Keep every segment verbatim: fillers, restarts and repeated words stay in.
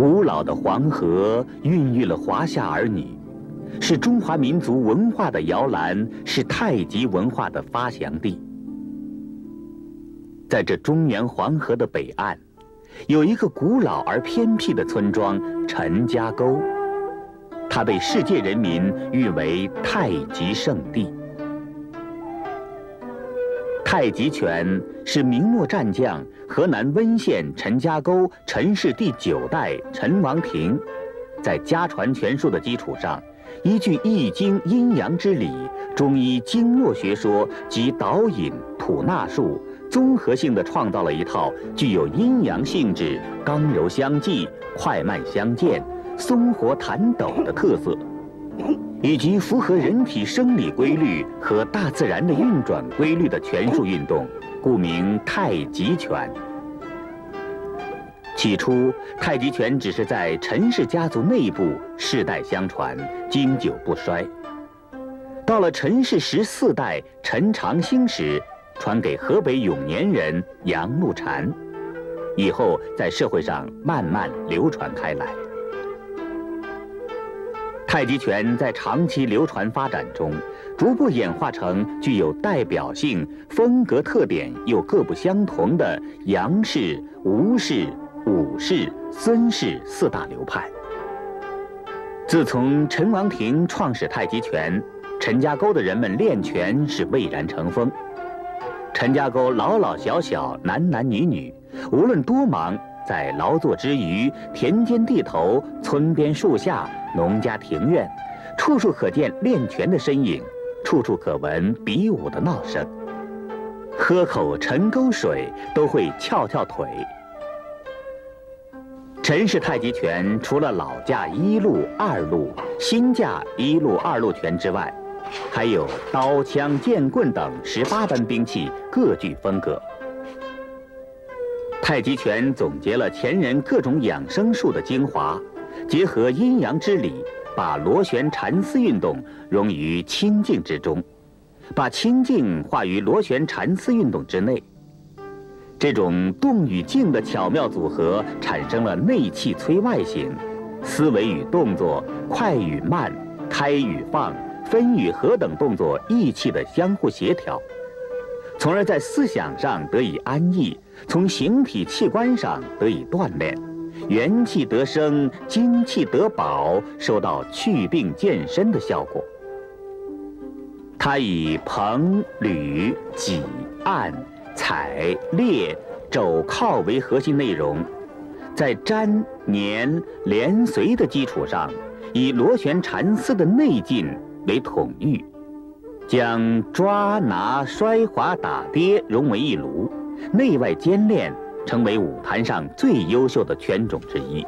古老的黄河孕育了华夏儿女，是中华民族文化的摇篮，是太极文化的发祥地。在这中原黄河的北岸，有一个古老而偏僻的村庄陈家沟，它被世界人民誉为太极圣地。太极拳是明末战将河南温县陈家沟陈氏第九代陈王庭，在家传拳术的基础上，依据《易经》阴阳之理、中医经络学说及导引、吐纳术，综合性地创造了一套具有阴阳性质、刚柔相济、快慢相间、松活弹抖的特色，以及符合人体生理规律和大自然的运转规律的拳术运动，故名太极拳。起初，太极拳只是在陈氏家族内部世代相传，经久不衰。到了陈氏十四代陈长兴时，传给河北永年人杨露禅，以后在社会上慢慢流传开来。太极拳在长期流传发展中，逐步演化成具有代表性、风格特点又各不相同的杨氏、吴氏、武氏、孙氏四大流派。自从陈王庭创始太极拳，陈家沟的人们练拳是蔚然成风。陈家沟老老小小、男男女女，无论多忙，在劳作之余，田间地头、村边树下、农家庭院，处处可见练拳的身影，处处可闻比武的闹声。喝口陈沟水都会翘翘腿。陈氏太极拳除了老架一路、二路、新架一路、二路拳之外，还有刀、枪、剑、棍等十八般兵器，各具风格。太极拳总结了前人各种养生术的精华，结合阴阳之理，把螺旋缠丝运动融于清静之中，把清静化于螺旋缠丝运动之内。这种动与静的巧妙组合，产生了内气催外形、思维与动作、快与慢、开与放、分与合等动作意气的相互协调，从而在思想上得以安逸，从形体器官上得以锻炼，元气得生，精气得保，收到祛病健身的效果。它以掤、捋、挤、按、踩、列、肘靠为核心内容，在粘、粘、连随的基础上，以螺旋缠丝的内劲为统御，将抓拿摔滑打跌融为一炉，内外兼练，成为舞坛上最优秀的拳种之一。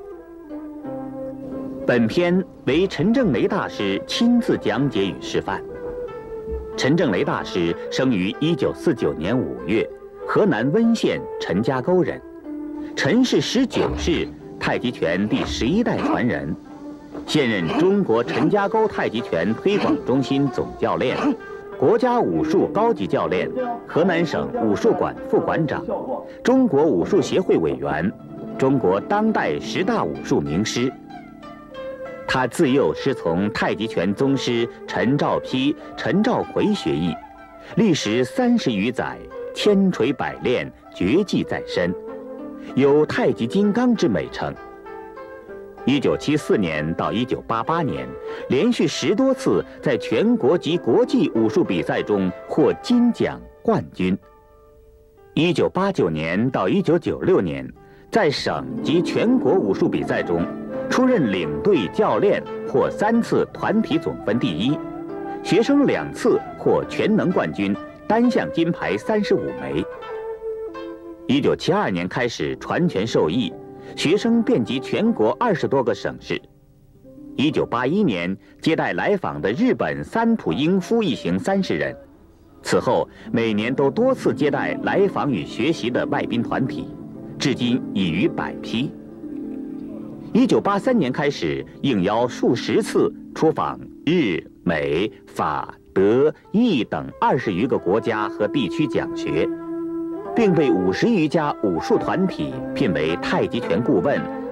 本篇为陈正雷大师亲自讲解与示范。陈正雷大师生于一九四九年五月，河南温县陈家沟人，陈氏十九世太极拳第十一代传人，现任中国陈家沟太极拳推广中心总教练，国家武术高级教练，河南省武术馆副馆长，中国武术协会委员，中国当代十大武术名师。他自幼师从太极拳宗师陈照丕、陈兆奎学艺，历时三十余载，千锤百炼，绝技在身，有太极金刚之美称。一九七四年到一九八八年，连续十多次在全国及国际武术比赛中获金奖冠军。一九八九年到一九九六年，在省及全国武术比赛中，出任领队教练，获三次团体总分第一，学生两次获全能冠军，单项金牌三十五枚。一九七二年开始传拳授艺，学生遍及全国二十多个省市。一九八一年接待来访的日本三浦英夫一行三十人，此后每年都多次接待来访与学习的外宾团体，至今已逾百批。一九八三年开始应邀数十次出访日、美、法、德、意等二十余个国家和地区讲学，并被五十余家武术团体聘为太极拳顾问、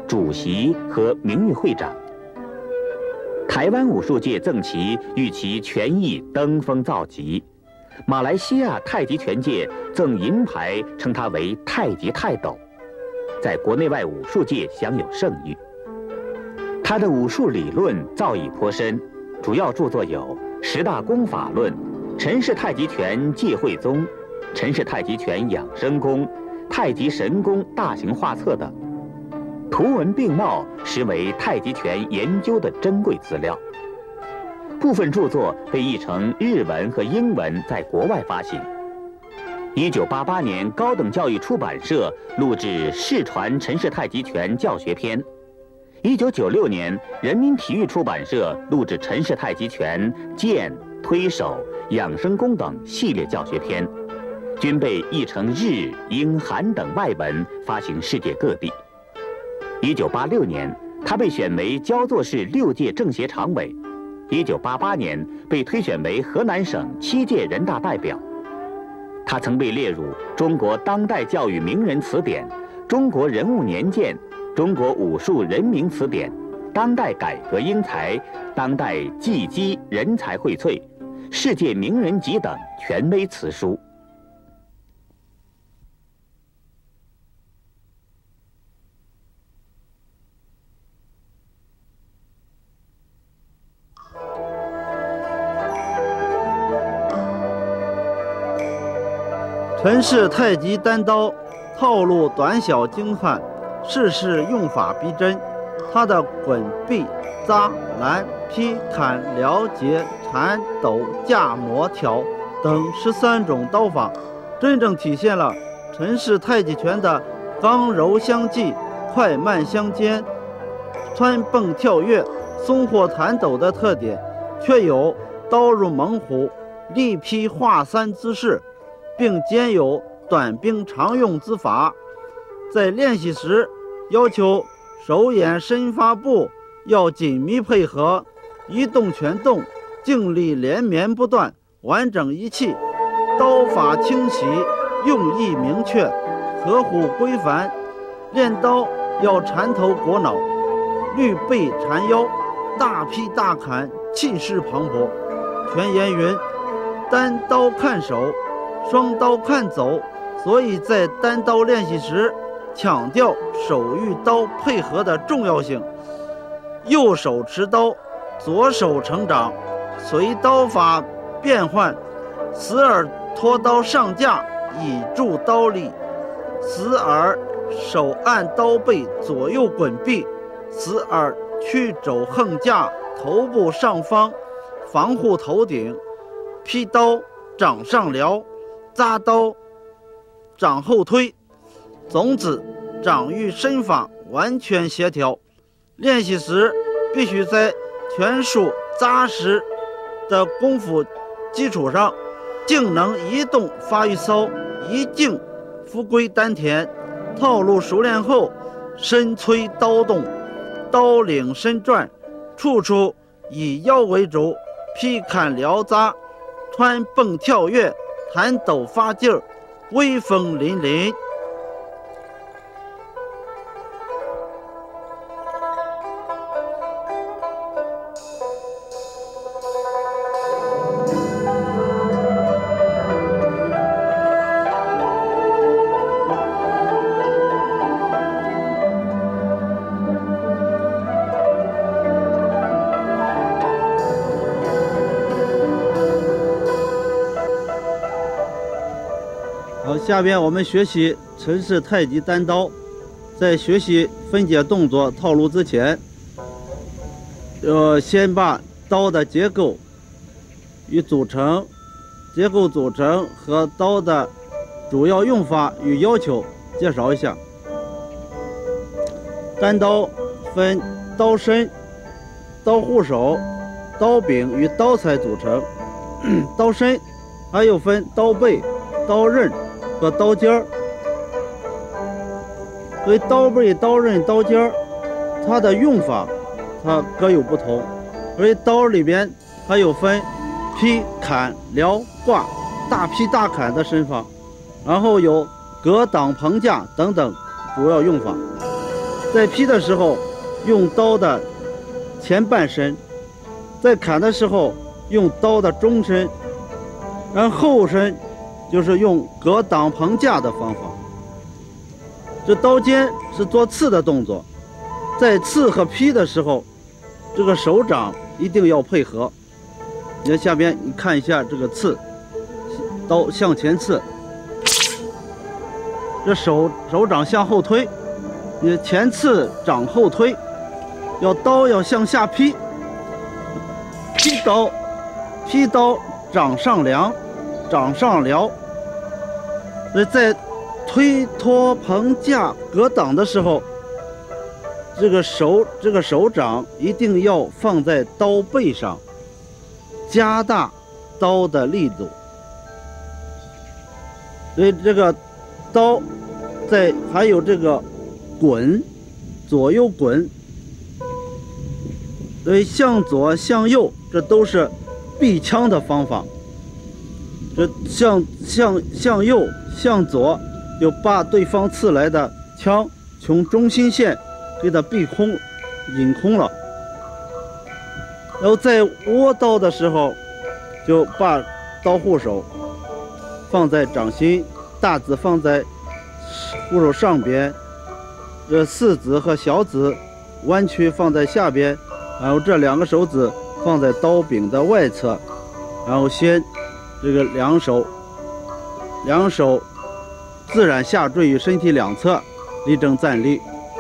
主席和名誉会长。台湾武术界赠其与其拳艺登峰造极，马来西亚太极拳界赠银牌，称他为太极泰斗，在国内外武术界享有盛誉。他的武术理论造诣颇深，主要著作有《十大功法论》《陈氏太极拳界会宗》《陈氏太极拳养生功》《太极神功大型画册》等。图文并茂，实为太极拳研究的珍贵资料。部分著作被译成日文和英文，在国外发行。一九八八年，高等教育出版社录制《世传陈氏太极拳教学篇》；一九九六年，人民体育出版社录制《陈氏太极拳剑、推手、养生功等系列教学篇》，均被译成日、英、韩等外文，发行世界各地。一九八六年，他被选为焦作市六届政协常委；一九八八年，被推选为河南省七届人大代表。他曾被列入中国当代教育名人词典、中国人物年鉴、中国武术人名词典、当代改革英才、当代技击人才荟萃、世界名人集等权威词书。 陈氏太极单刀套路短小精悍，式式用法逼真。他的滚、臂、扎、拦、劈、砍、撩、截、缠、抖、架、磨、挑等十三种刀法，真正体现了陈氏太极拳的刚柔相济、快慢相间、穿蹦跳跃、松或弹抖的特点，却有刀入猛虎、力劈华三姿势，并兼有短兵长用之法。在练习时，要求手眼身发步要紧密配合，一动全动，劲力连绵不断，完整一气，刀法清晰，用意明确，合乎规范。练刀要缠头裹脑，捋背缠腰，大劈大砍，气势磅礴。全言云：单刀看手，双刀看走，所以在单刀练习时强调手与刀配合的重要性。右手持刀，左手成掌，随刀法变换，时而拖刀上架以助刀力，时而手按刀背左右滚臂，时而曲肘横架头部上方防护头顶，劈刀掌上撩，扎刀掌后推，总之掌与身法完全协调。练习时必须在拳术扎实的功夫基础上，劲能一动发于骚，一静复归丹田。套路熟练后，身催刀动，刀领身转，处处以腰为主，劈砍撩扎，穿蹦跳跃，弹抖发劲儿，威风凛凛。好，下边我们学习陈氏太极单刀。在学习分解动作套路之前，呃，先把刀的结构与组成、结构组成和刀的主要用法与要求介绍一下。单刀分刀身、刀护手、刀柄与刀材组成。刀身还有分刀背、刀刃和刀尖儿。所以刀背、刀刃、刀尖儿，它的用法它各有不同。所以刀里边还有分劈、砍、撩、挂、大劈大砍的身法，然后有格挡、棚架等等主要用法。 在劈的时候用刀的前半身，在砍的时候用刀的中身，然后后身就是用格挡棚架的方法。这刀尖是做刺的动作，在刺和劈的时候，这个手掌一定要配合。你看下边，你看一下这个刺，刀向前刺，这手手掌向后推，你前刺掌后推，要刀要向下劈，劈刀，劈刀掌上梁，掌上撩。那在推脱棚架格挡的时候，这个手这个手掌一定要放在刀背上，加大刀的力度。所以这个刀在还有这个滚，左右滚，所以向左向右，这都是避枪的方法。这向向向右向左，就把对方刺来的枪从中心线给它避空、引空了。然后在握刀的时候，就把刀护手放在掌心，大指放在护手上边，这四指和小指弯曲放在下边，然后这两个手指放在刀柄的外侧，然后先这个两手两手自然下坠于身体两侧，立正站立。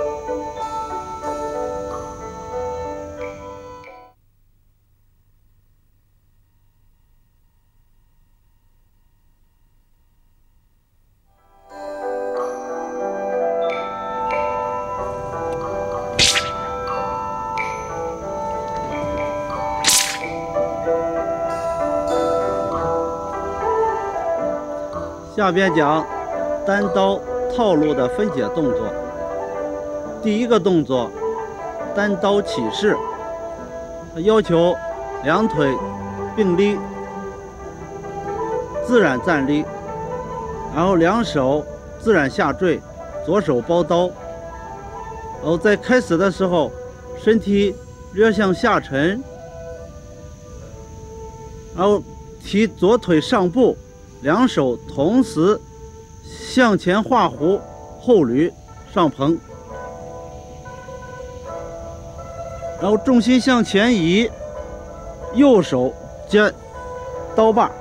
下边讲单刀套路的分解动作。第一个动作，单刀起势，要求两腿并立，自然站立，然后两手自然下坠，左手包刀。然后在开始的时候，身体略向下沉，然后提左腿上部，两手同时向前画弧，后捋上棚，然后重心向前移，右手接刀把，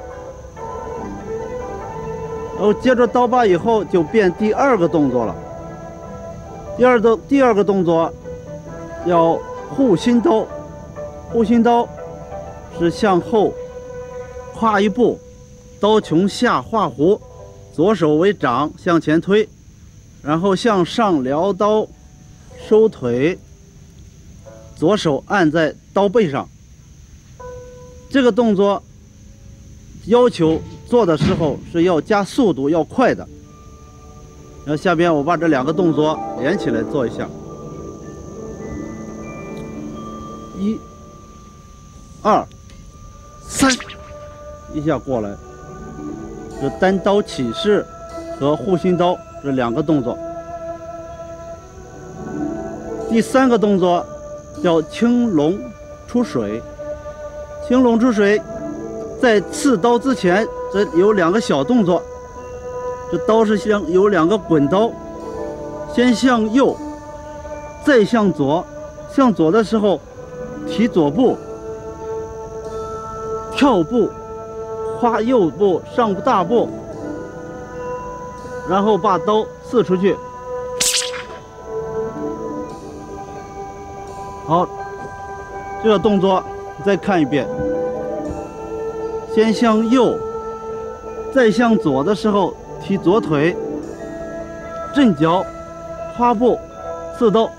然后接着刀把以后就变第二个动作了。第二个第二个动作叫护心刀，护心刀是向后跨一步，刀从下画弧，左手为掌向前推，然后向上撩刀，收腿，左手按在刀背上。这个动作要求做的时候是要加速度，要快的。然后下边我把这两个动作连起来做一下，一、二、三，一下过来。这单刀起势和护心刀这两个动作。第三个动作叫青龙出水。青龙出水，在刺刀之前，这有两个小动作。这刀是向有两个滚刀，先向右，再向左。向左的时候，提左步，跳步。跨右步上大步，然后把刀刺出去。好，这个动作再看一遍。先向右，再向左的时候提左腿，正脚，花步，刺刀。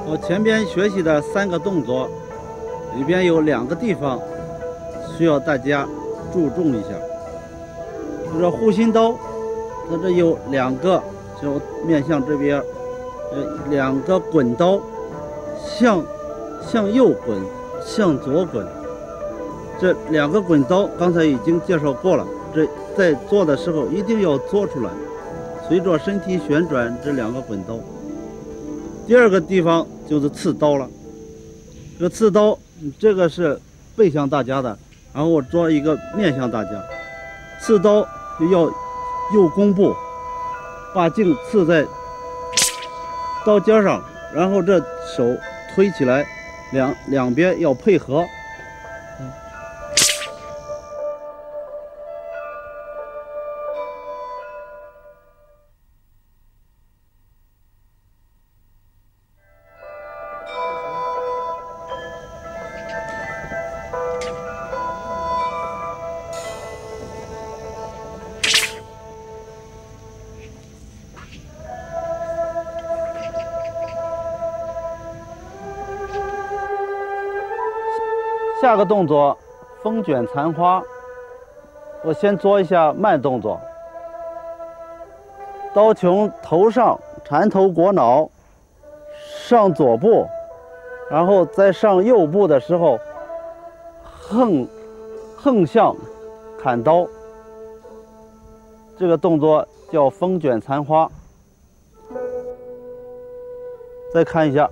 我前边学习的三个动作里边有两个地方需要大家注重一下，就是护心刀，它这有两个，就面向这边，呃，两个滚刀，向向右滚，向左滚。这两个滚刀刚才已经介绍过了，这在做的时候一定要做出来，随着身体旋转这两个滚刀。第二个地方就是刺刀了，这个刺刀，这个是背向大家的，然后我做一个面向大家。刺刀就要右弓步，把劲刺在刀尖上，然后这手推起来，两两边要配合。下个动作，风卷残花。我先做一下慢动作，刀从头上缠头裹脑，上左部，然后再上右部的时候，横横向砍刀。这个动作叫风卷残花。再看一下。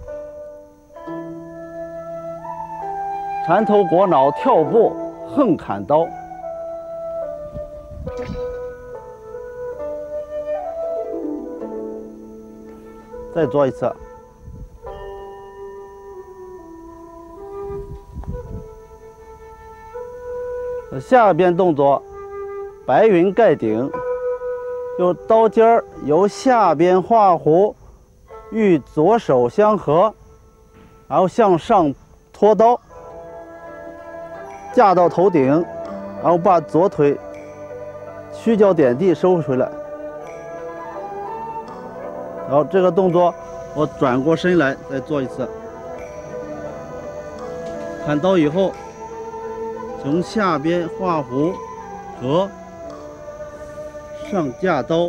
缠头裹脑跳步横砍刀，再做一次。下边动作白云盖顶，用刀尖儿由下边画弧与左手相合，然后向上拖刀。架到头顶，然后把左腿屈脚点地收回来。然后这个动作我转过身来再做一次。砍刀以后，从下边画弧和上架刀。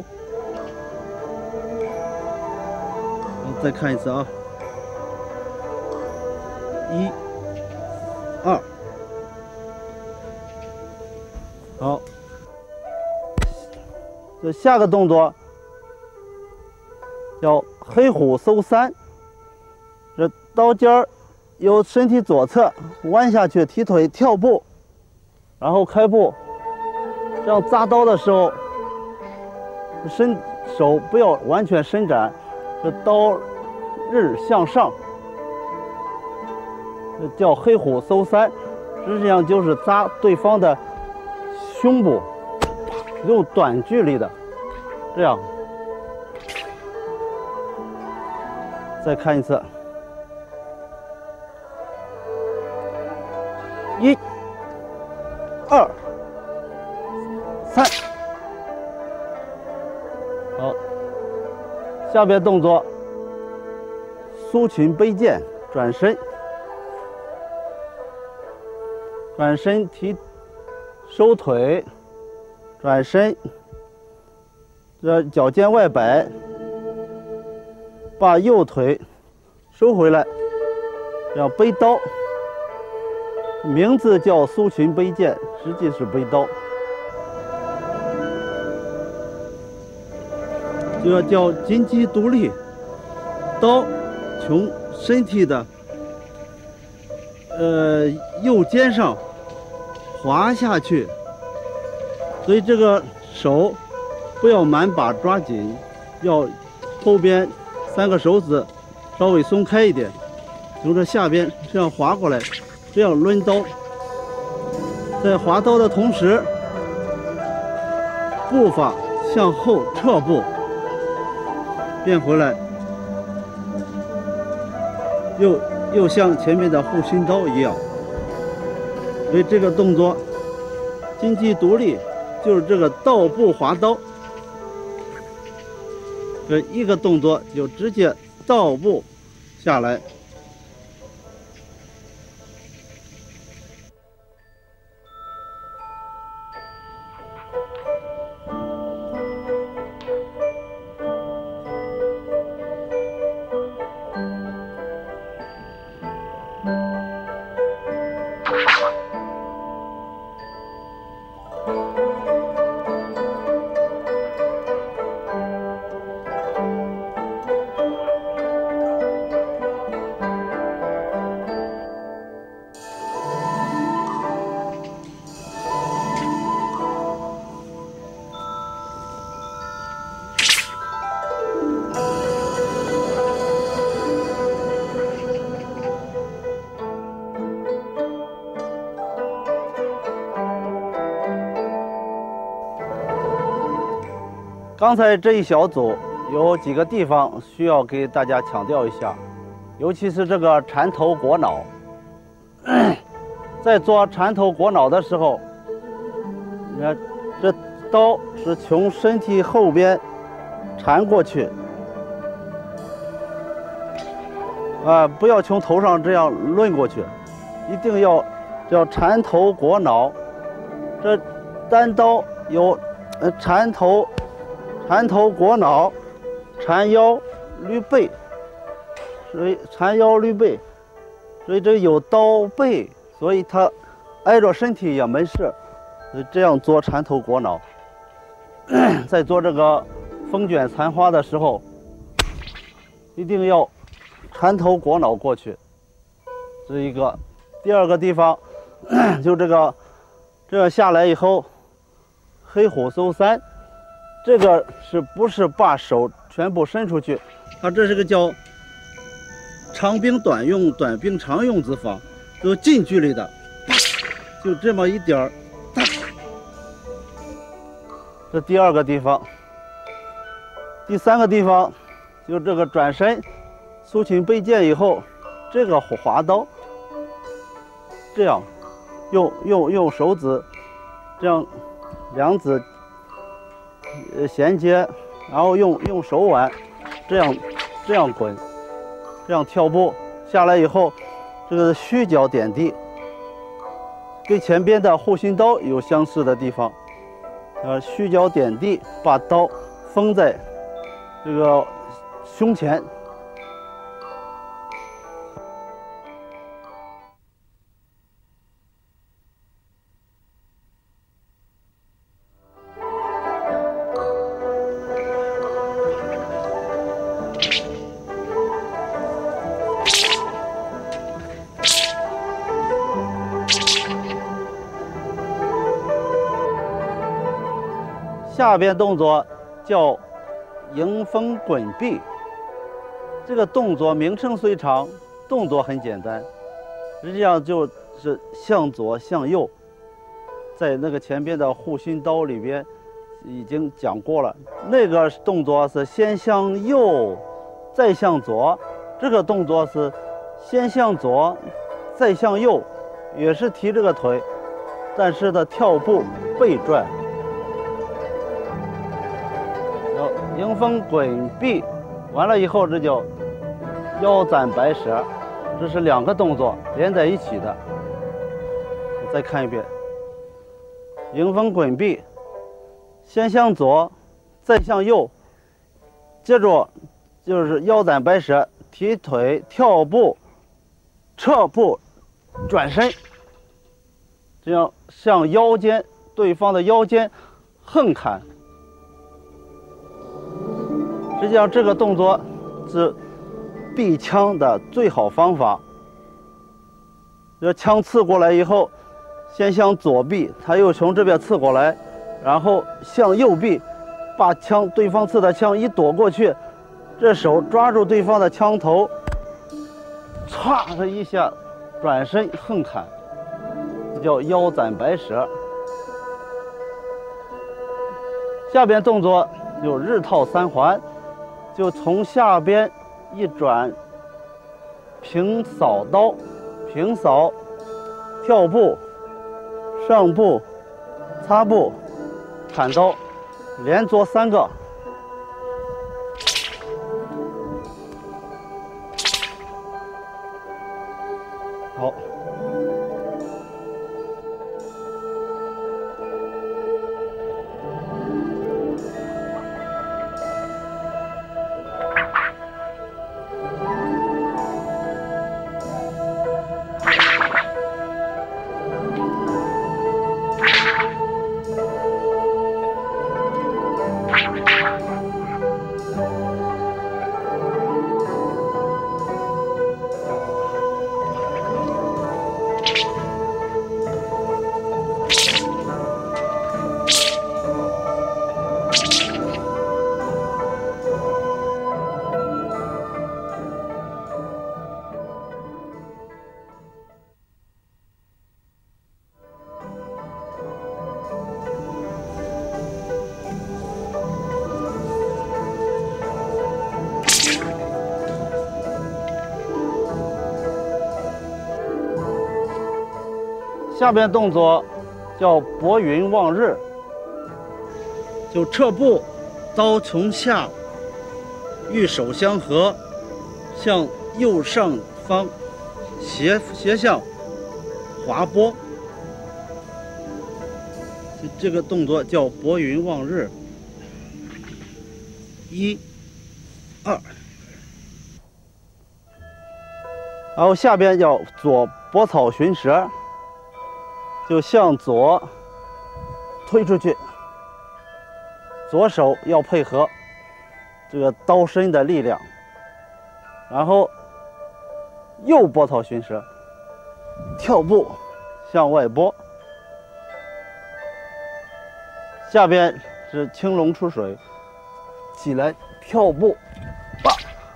再看一次啊，一、二。好，这下个动作叫黑虎搜三。这刀尖儿由身体左侧弯下去，提腿跳步，然后开步。这样扎刀的时候，伸手不要完全伸展，这刀刃向上，这叫黑虎搜三。实际上就是扎对方的胸部，用短距离的，这样。再看一次，一、二、三。好，下边动作，苏裙背剑，转身，转身提。收腿，转身，这脚尖外摆，把右腿收回来，这样背刀。名字叫苏裙背剑，实际是背刀。这个叫金鸡独立，刀从身体的呃右肩上滑下去，所以这个手不要满把抓紧，要后边三个手指稍微松开一点，从这下边这样滑过来，这样抡刀。在滑刀的同时，步伐向后撤步，变回来，又又像前面的护心刀一样。所以这个动作金鸡独立，就是这个倒步滑刀。这一个动作就直接倒步下来。刚才这一小组有几个地方需要给大家强调一下，尤其是这个缠头裹脑。在做缠头裹脑的时候，你看这刀是从身体后边缠过去，啊，不要从头上这样抡过去，一定要叫缠头裹脑。这单刀有呃缠头。缠头裹脑，缠腰捋背，所以缠腰捋背，所以这有刀背，所以它挨着身体也没事。这样做缠头裹脑，在做这个风卷残花的时候，一定要缠头裹脑过去。这一个，第二个地方就这个这样下来以后，黑虎搜山。这个是不是把手全部伸出去？它这是个叫长兵短用、短兵长用之法，就近距离的，就这么一点儿。这第二个地方，第三个地方，就这个转身，苏秦背剑以后，这个滑刀，这样用用用手指，这样两指。呃，衔接，然后用用手腕，这样这样滚，这样跳步下来以后，这个虚脚点地，跟前边的护心刀有相似的地方。呃，虚脚点地，把刀封在这个胸前。下边动作叫迎风滚臂，这个动作名称虽长，动作很简单，实际上就是向左向右。在那个前边的护心刀里边已经讲过了，那个动作是先向右，再向左；这个动作是先向左，再向右，也是提这个腿，但是的跳步背转。迎风滚臂完了以后，这叫腰斩白蛇，这是两个动作连在一起的。再看一遍，迎风滚臂，先向左，再向右，接着就是腰斩白蛇，提腿跳步，撤步，转身，这样向腰间对方的腰间横砍。实际上，这个动作是避枪的最好方法。这枪刺过来以后，先向左臂，他又从这边刺过来，然后向右臂，把枪对方刺的枪一躲过去，这手抓住对方的枪头，歘的一下转身横砍，这叫腰斩白蛇。下边动作有日套三环。就从下边一转，平扫刀，平扫，跳步，上步，擦步，砍刀，连做三个。 好。下边动作叫拨云望日，就撤步，刀从下，玉手相合，向右上方斜斜向滑拨。这个动作叫拨云望日。一、二，然后下边叫左拨草寻蛇。就向左推出去，左手要配合这个刀身的力量，然后右拨草寻蛇，跳步向外拨。下边是青龙出水，起来跳步，吧，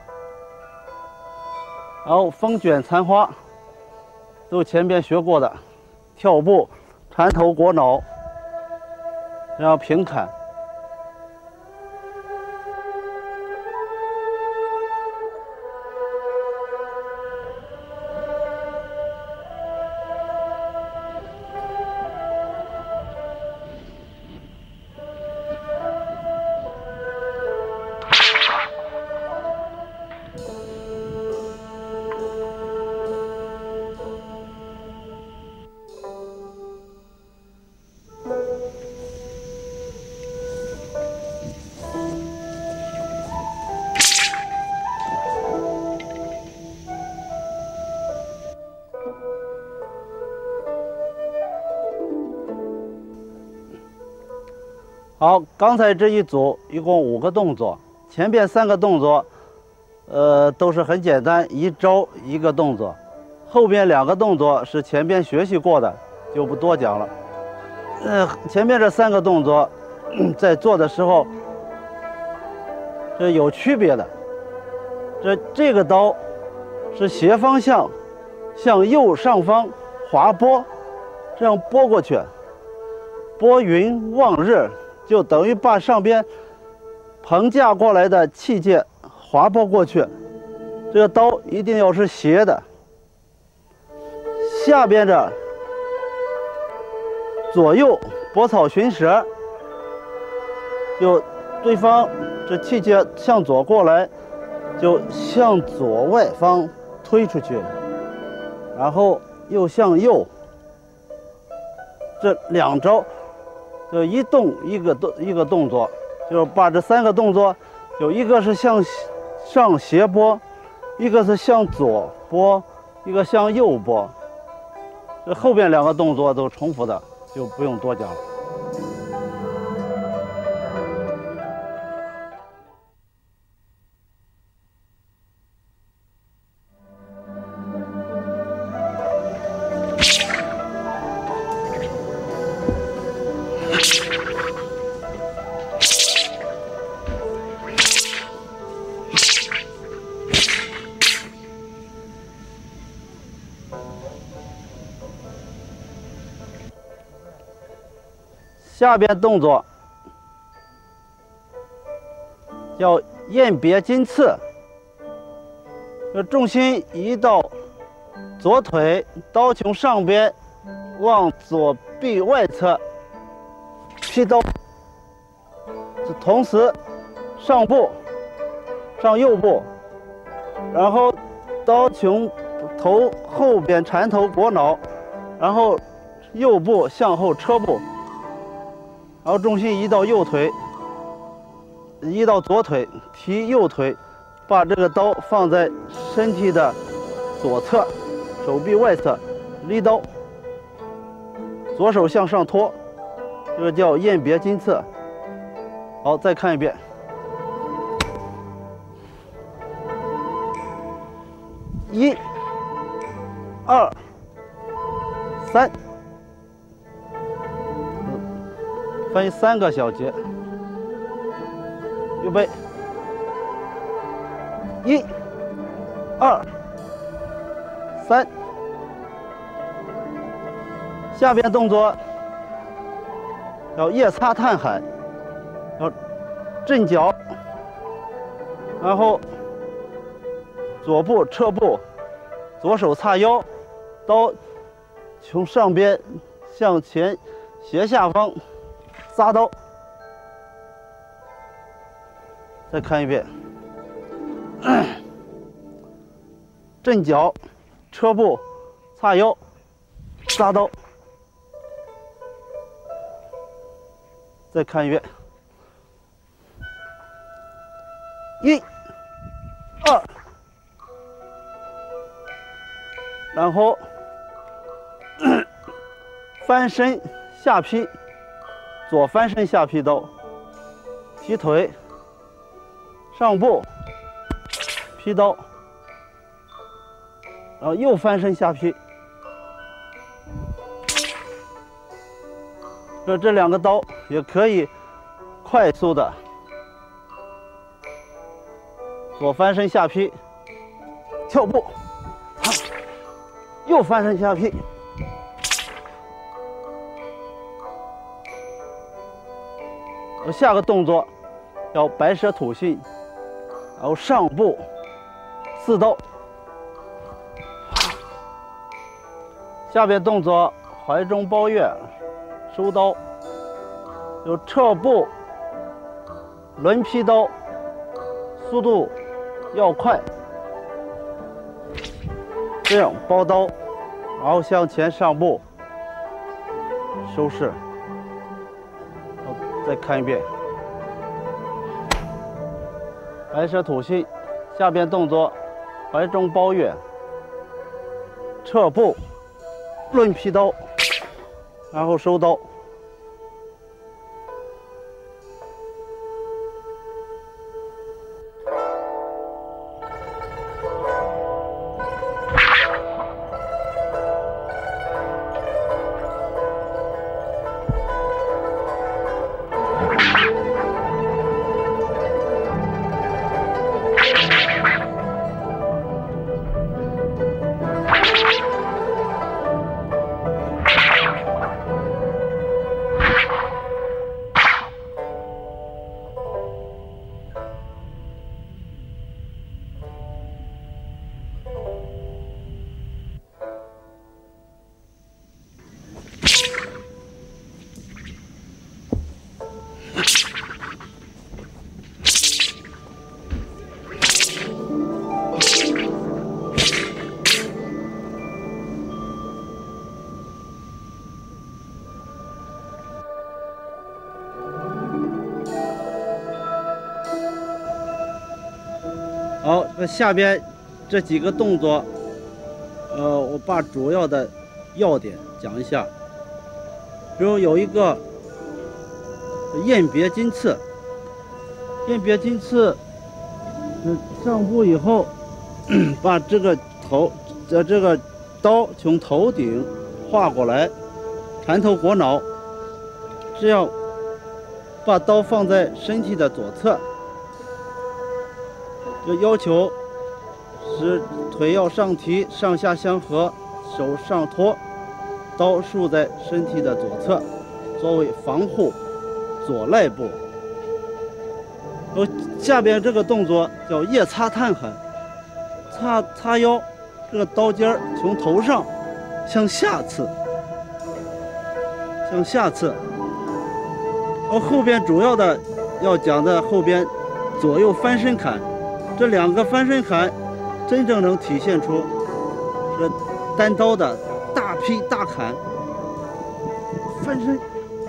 然后风卷残花，都前边学过的。跳步，缠头裹脑，然后平砍。好，刚才这一组一共五个动作，前边三个动作，呃，都是很简单，一招一个动作。后边两个动作是前边学习过的，就不多讲了。呃，前面这三个动作，在做的时候是有区别的。这这个刀是斜方向，向右上方滑拨，这样拨过去，拨云望日。就等于把上边横架过来的器械滑拨过去，这个刀一定要是斜的。下边的左右拨草寻蛇，就对方这器械向左过来，就向左外方推出去，然后又向右，这两招。就一动一个动一个动作，就是把这三个动作，有一个是向上斜拨，一个是向左拨，一个向右拨。这后边两个动作都重复的，就不用多讲了。下边动作叫雁别金刺，这重心移到左腿，刀从上边往左臂外侧劈刀，同时上步上右步，然后刀从头后边缠头裹脑，然后右步向后车步，然后重心移到右腿，移到左腿，提右腿，把这个刀放在身体的左侧，手臂外侧，离刀，左手向上托，这个叫雁别金刺。好，再看一遍。一、二、三，分三个小节。预备，一、二、三。下边动作要夜擦探喊，要震脚，然后左步撤步，左手叉腰，刀从上边向前斜下方扎刀。再看一遍，震脚，撤步，叉腰，扎刀。再看一遍，一、二，然后翻身下劈，左翻身下劈刀，提腿，上步，劈刀，然后右翻身下劈。这这两个刀也可以快速的左翻身下劈，跳步，右翻身下劈，下个动作要白蛇吐信，然后上步四刀，下边动作怀中抱月收刀，有撤步轮劈刀，速度要快，这样包刀，然后向前上步收势。好，再看一遍，白蛇吐信，下边动作怀中抱月，撤步抡劈刀，然后收刀。好，那下边这几个动作，呃，我把主要的要点讲一下。比如有一个雁别金刺，雁别金刺，嗯，上步以后，把这个头，呃，这个刀从头顶划过来，缠头裹脑，这样把刀放在身体的左侧。就要求是腿要上提，上下相合，手上托，刀竖在身体的左侧，作为防护左肋部。呃，下边这个动作叫夜擦探喊，擦擦腰，这个刀尖儿从头上向下刺，向下刺。而后边主要的要讲的后边左右翻身砍。这两个翻身砍真正能体现出这单刀的大劈大砍，翻身，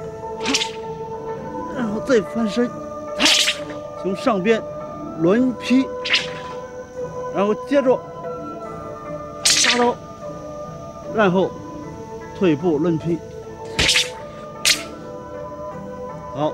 然后再翻身，从上边轮劈，然后接着杀刀，然后退步轮劈。好。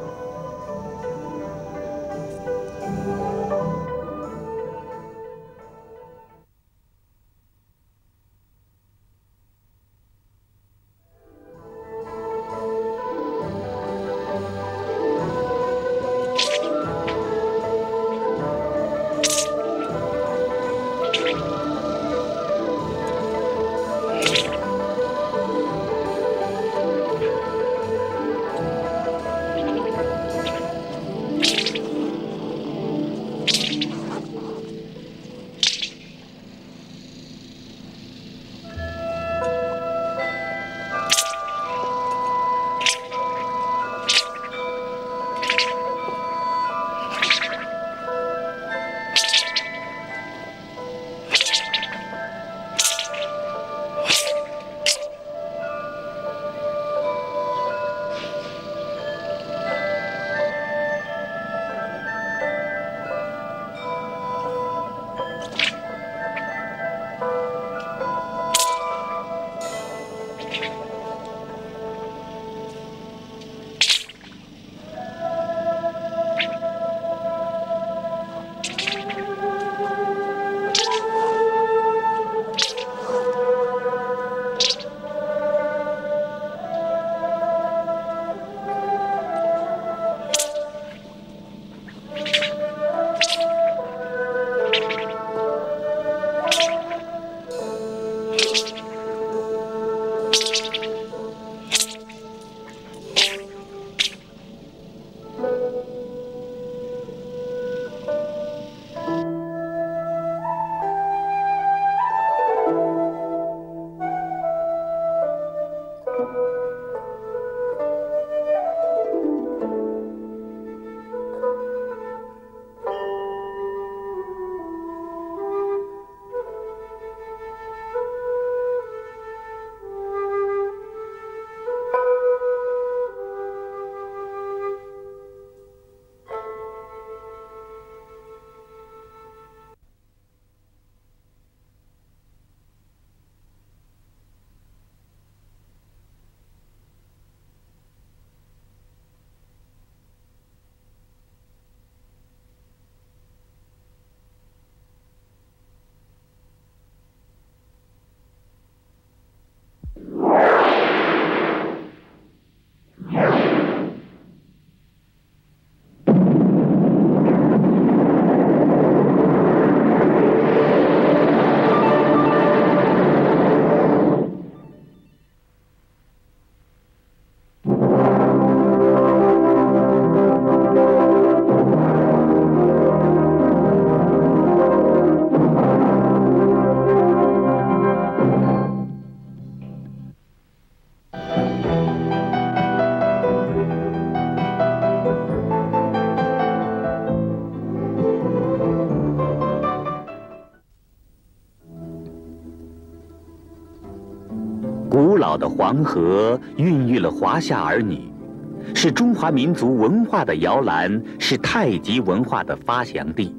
古老的黄河孕育了华夏儿女，是中华民族文化的摇篮，是太极文化的发祥地。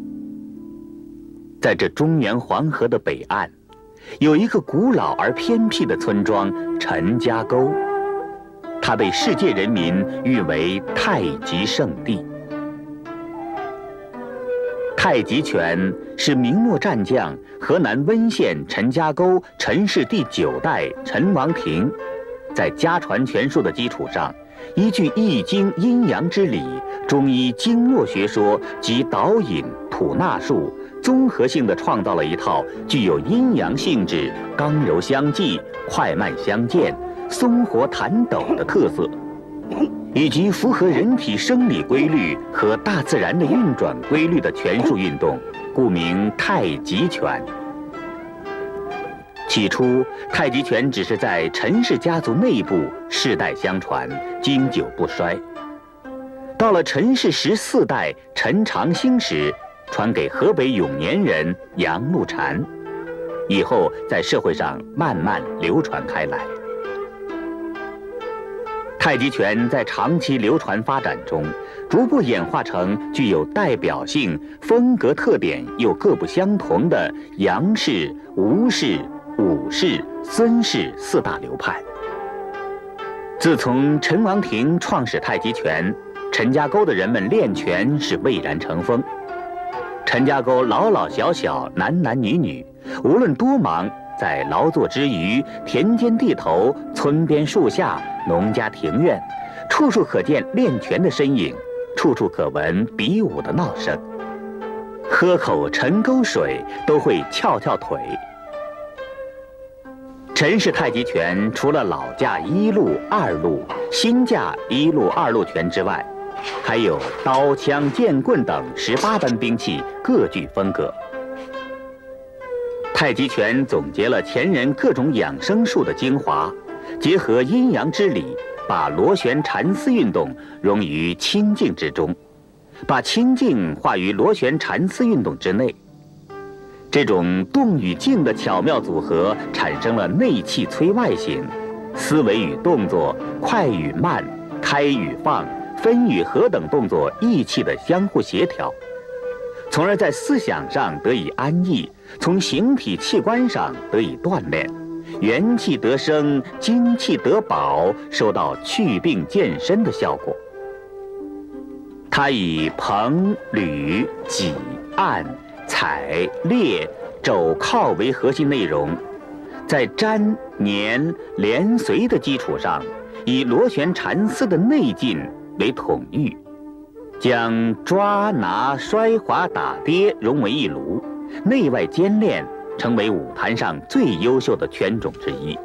在这中原黄河的北岸，有一个古老而偏僻的村庄陈家沟，它被世界人民誉为太极圣地。太极拳是明末战将河南温县陈家沟陈氏第九代陈王庭，在家传拳术的基础上，依据《易经》阴阳之理、中医经络学说及导引、吐纳术，综合性地创造了一套具有阴阳性质、刚柔相济、快慢相间、松活弹抖的特色，以及符合人体生理规律和大自然的运转规律的拳术运动，故名太极拳。起初，太极拳只是在陈氏家族内部世代相传，经久不衰。到了陈氏十四代陈长兴时，传给河北永年人杨慕禅， 以后在社会上慢慢流传开来。太极拳在长期流传发展中，逐步演化成具有代表性、风格特点又各不相同的杨氏、吴氏、武氏、孙氏四大流派。自从陈王庭创始太极拳，陈家沟的人们练拳是蔚然成风。陈家沟老老小小、男男女女，无论多忙，在劳作之余，田间地头、村边树下、农家庭院，处处可见练拳的身影，处处可闻比武的闹声。喝口陈沟水都会翘翘腿。陈氏太极拳除了老架一路、二路、新架一路、二路拳之外，还有刀、枪、剑、棍等十八般兵器，各具风格。太极拳总结了前人各种养生术的精华，结合阴阳之理，把螺旋缠丝运动融于清静之中，把清静化于螺旋缠丝运动之内。这种动与静的巧妙组合，产生了内气催外形、思维与动作、快与慢、开与放、分与合等动作意气的相互协调，从而在思想上得以安逸，从形体器官上得以锻炼，元气得生，精气得保，收到祛病健身的效果。它以掤、捋、挤、按、踩、列、肘靠为核心内容，在粘、粘、连随的基础上，以螺旋缠丝的内劲为统御，将抓拿摔滑打跌融为一炉，内外兼练，成为舞坛上最优秀的拳种之一。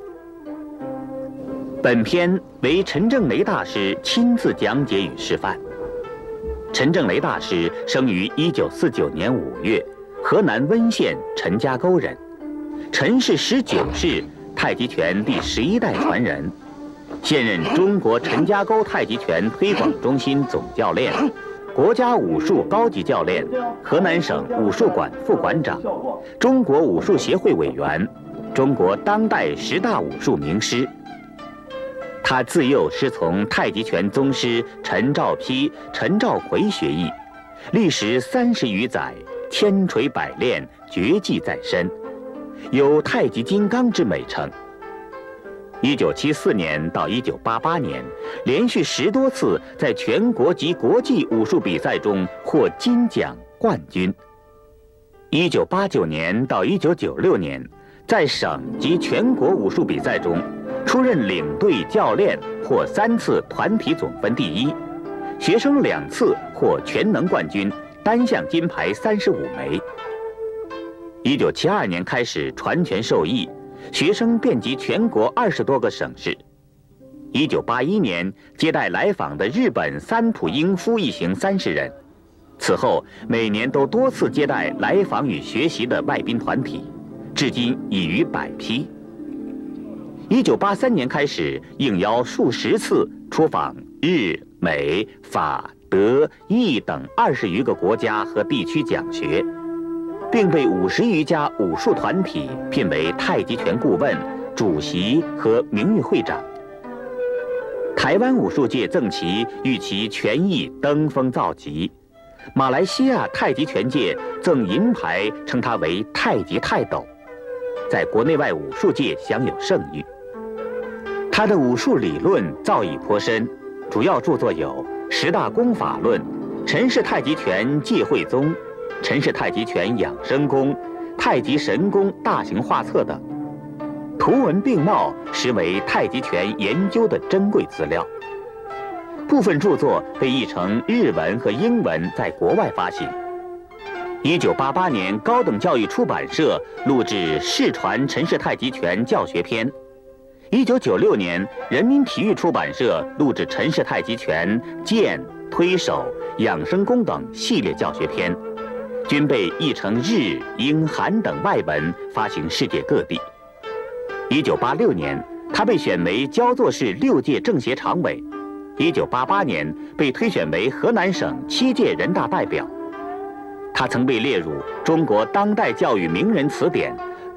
本篇为陈正雷大师亲自讲解与示范。陈正雷大师生于一九四九年五月，河南温县陈家沟人，陈氏十九世太极拳第十一代传人，现任中国陈家沟太极拳推广中心总教练，国家武术高级教练，河南省武术馆副馆长，中国武术协会委员，中国当代十大武术名师。他自幼师从太极拳宗师陈照丕、陈兆奎学艺，历时三十余载，千锤百炼，绝技在身，有太极金刚之美称。一九七四年到一九八八年，连续十多次在全国及国际武术比赛中获金奖冠军。一九八九年到一九九六年，在省及全国武术比赛中出任领队教练，获三次团体总分第一，学生两次获全能冠军，单项金牌三十五枚。一九七二年开始传拳授艺，学生遍及全国二十多个省市。一九八一年接待来访的日本三浦英夫一行三十人，此后每年都多次接待来访与学习的外宾团体，至今已逾百批。一九八三年开始应邀数十次出访日、美、法、德、意等二十余个国家和地区讲学，并被五十余家武术团体聘为太极拳顾问、主席和名誉会长。台湾武术界赠其与其拳艺登峰造极，马来西亚太极拳界赠银牌，称他为太极泰斗，在国内外武术界享有盛誉。他的武术理论造诣颇深，主要著作有《十大功法论》、《陈氏太极拳界会宗》、《陈氏太极拳养生功》、《太极神功大型画册》等，图文并茂，实为太极拳研究的珍贵资料。部分著作被译成日文和英文，在国外发行。一九八八年，高等教育出版社录制《世传陈氏太极拳教学篇》。一九九六年，人民体育出版社录制陈氏太极拳剑、推手、养生功等系列教学篇，均被译成日、英、韩等外文，发行世界各地。一九八六年，他被选为焦作市六届政协常委。一九八八年，被推选为河南省七届人大代表。他曾被列入中国当代教育名人词典、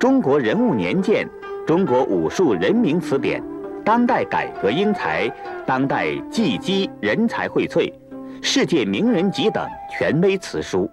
中国人物年鉴》、中国武术人名词典、当代改革英才、当代技击人才荟萃、世界名人集等权威词书。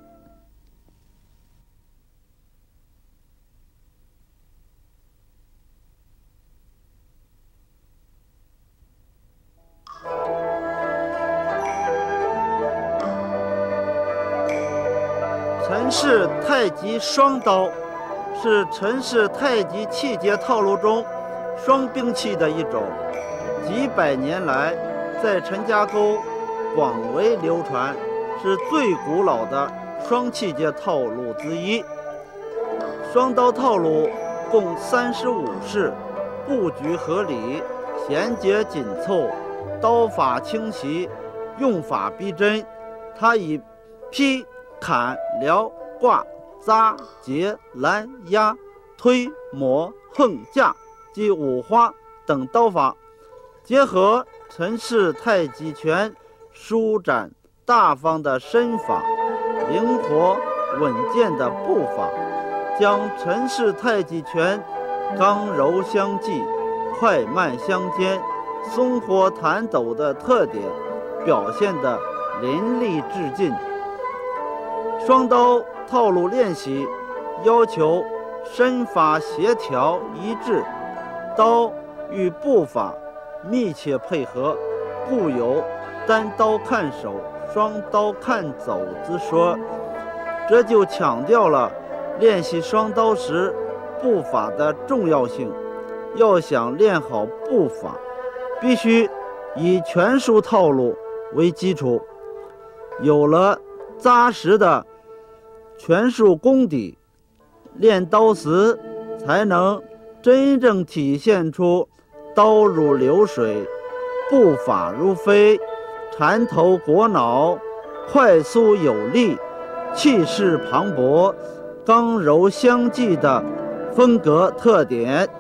陈氏太极双刀是陈氏太极气节套路中双兵器的一种，几百年来在陈家沟广为流传，是最古老的双气节套路之一。双刀套路共三十五式，布局合理，衔接紧凑，刀法清晰，用法逼真。它以劈、砍、撩、挂、扎、结、拦、压、推、磨、横、架及五花等刀法，结合陈氏太极拳舒展大方的身法，灵活稳健的步法，将陈氏太极拳刚柔相济、快慢相间、松活弹抖的特点表现得淋漓至尽。双刀套路练习要求身法协调一致，刀与步法密切配合，故有单刀看手、双刀看走之说。这就强调了练习双刀时步法的重要性。要想练好步法，必须以拳术套路为基础，有了扎实的拳术功底，练刀时才能真正体现出刀如流水，步法如飞，缠头裹脑，快速有力，气势磅礴，刚柔相济的风格特点。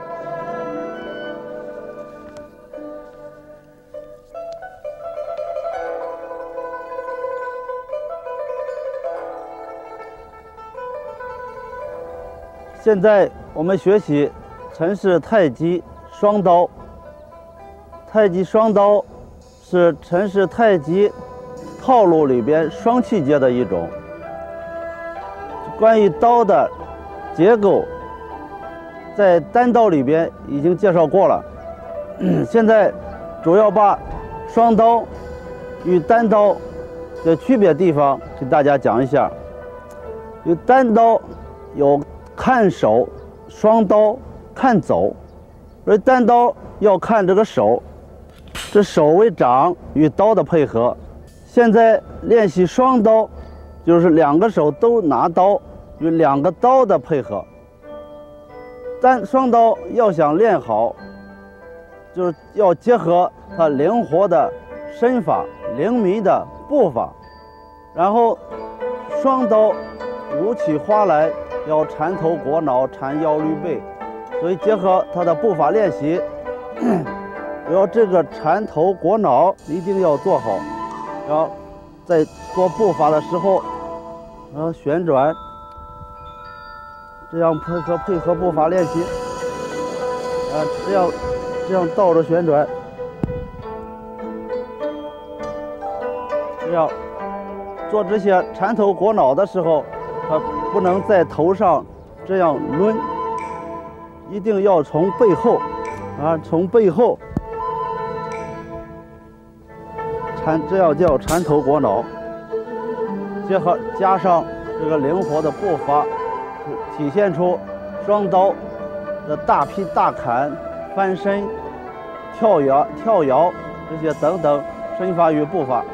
现在我们学习陈氏太极双刀。太极双刀是陈氏太极套路里边双气节的一种。关于刀的结构，在单刀里边已经介绍过了。现在主要把双刀与单刀的区别地方给大家讲一下。有单刀有看手，双刀看走，而单刀要看这个手，这手为掌与刀的配合。现在练习双刀，就是两个手都拿刀与两个刀的配合。单双刀要想练好，就是要结合它灵活的身法、灵敏的步法，然后双刀舞起花来要缠头裹脑、缠腰捋背，所以结合他的步法练习，要这个缠头裹脑一定要做好，然后在做步法的时候，然后旋转，这样配合配合步法练习，啊，这样这样倒着旋转，这样做这些缠头裹脑的时候，它不能在头上这样抡，一定要从背后，啊，从背后缠，这样叫缠头裹脑。结合加上这个灵活的步伐，体现出双刀的大劈大砍、翻身、跳跃、跳摇这些等等身法与步法。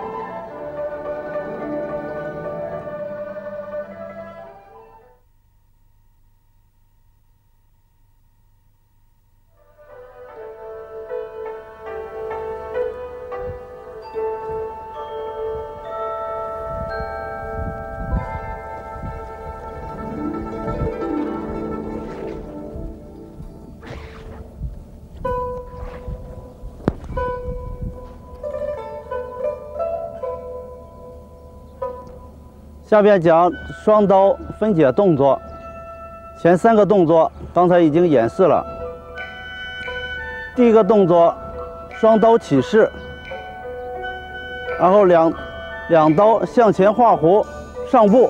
下边讲双刀分解动作。 前三个动作刚才已经演示了。第一个动作，双刀起势，然后两两刀向前画弧，上步，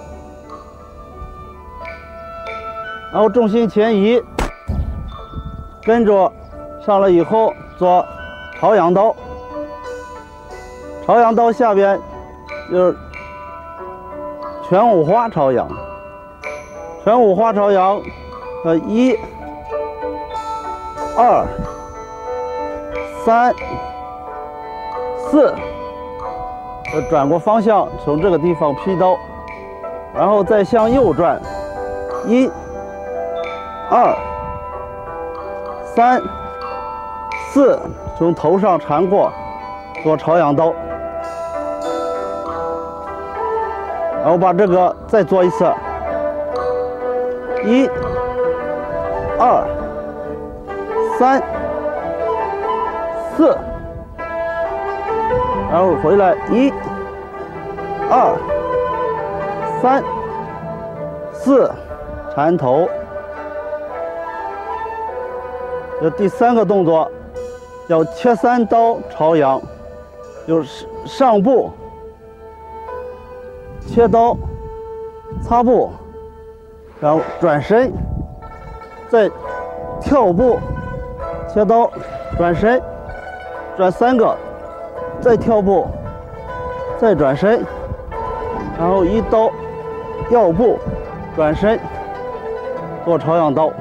然后重心前移，跟着上来以后做朝阳刀，朝阳刀下边就是全五花朝阳，全五花朝阳，呃，一、二、三、四，呃，转过方向，从这个地方劈刀，然后再向右转，一、二、三、四，从头上缠过，做朝阳刀。然后把这个再做一次，一、二、三、四，然后回来，一、二、三、四，缠头。这第三个动作叫切三刀朝阳，就是上步。切刀，擦步，然后转身，再跳步，切刀，转身，转三个，再跳步，再转身，然后一刀，腰步，转身，做朝阳刀。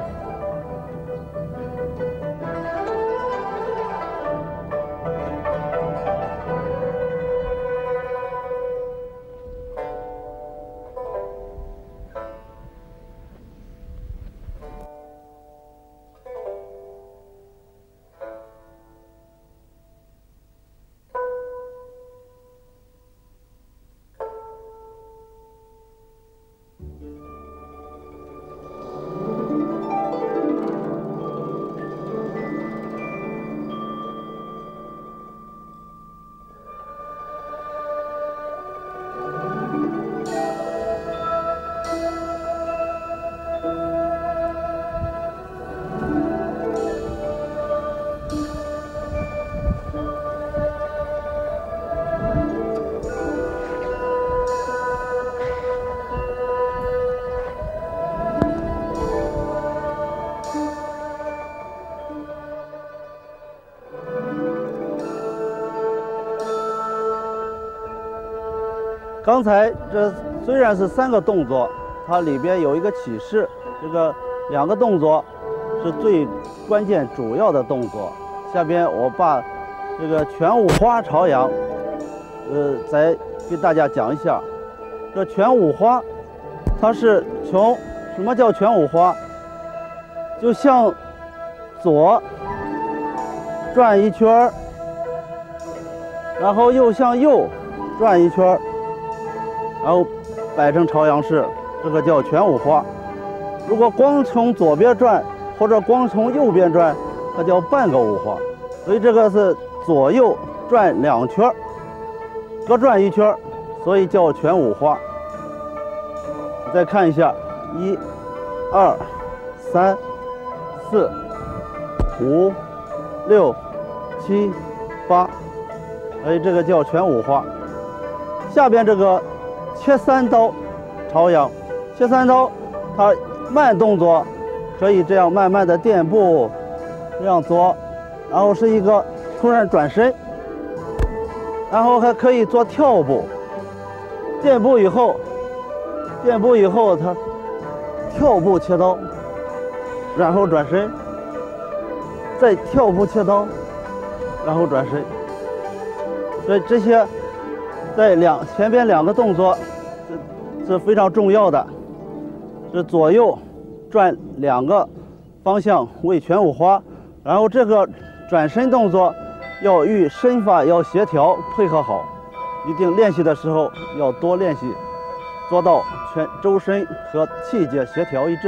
刚才这虽然是三个动作，它里边有一个起势，这个两个动作是最关键主要的动作。下边我把这个全五花朝阳，呃，再给大家讲一下。这全五花，它是从什么叫全五花？就向左转一圈，然后又向右转一圈。然后摆成朝阳式，这个叫全五花。如果光从左边转，或者光从右边转，它叫半个五花。所以这个是左右转两圈，各转一圈，所以叫全五花。再看一下，一、二、三、四、五、六、七、八，哎，这个叫全五花。下边这个切三刀朝阳，切三刀，它慢动作可以这样慢慢的垫步，这样做，然后是一个突然转身，然后还可以做跳步，垫步以后，垫步以后它跳步切刀，然后转身，再跳步切刀，然后转身。所以这些在两前边两个动作是是非常重要的，是左右转两个方向为全五花，然后这个转身动作要与身法要协调配合好，一定练习的时候要多练习，做到全周身和气节协调一致。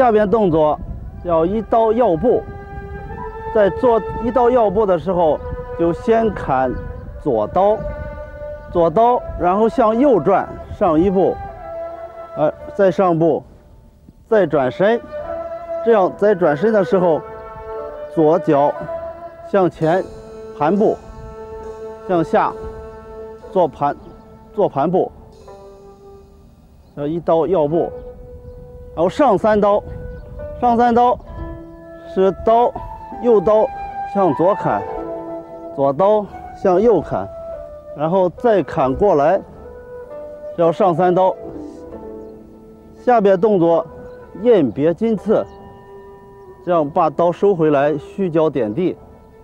下边动作叫一刀腰部，在做一刀腰部的时候，就先砍左刀，左刀，然后向右转上一步，呃，再上步，再转身，这样在转身的时候，左脚向前盘步，向下做盘做盘步，叫一刀腰部。然后上三刀，上三刀是刀右刀向左砍，左刀向右砍，然后再砍过来，叫上三刀。下边动作雁别金刺，这样把刀收回来，虚脚点地。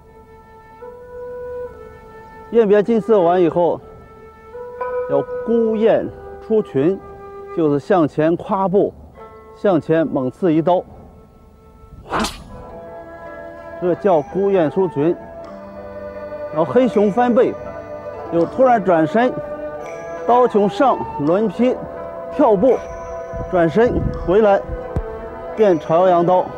雁别金刺完以后，要孤雁出群，就是向前跨步，向前猛刺一刀，这叫孤雁出群。然后黑熊翻背，又突然转身，刀从上轮劈，跳步，转身回来，变朝阳刀。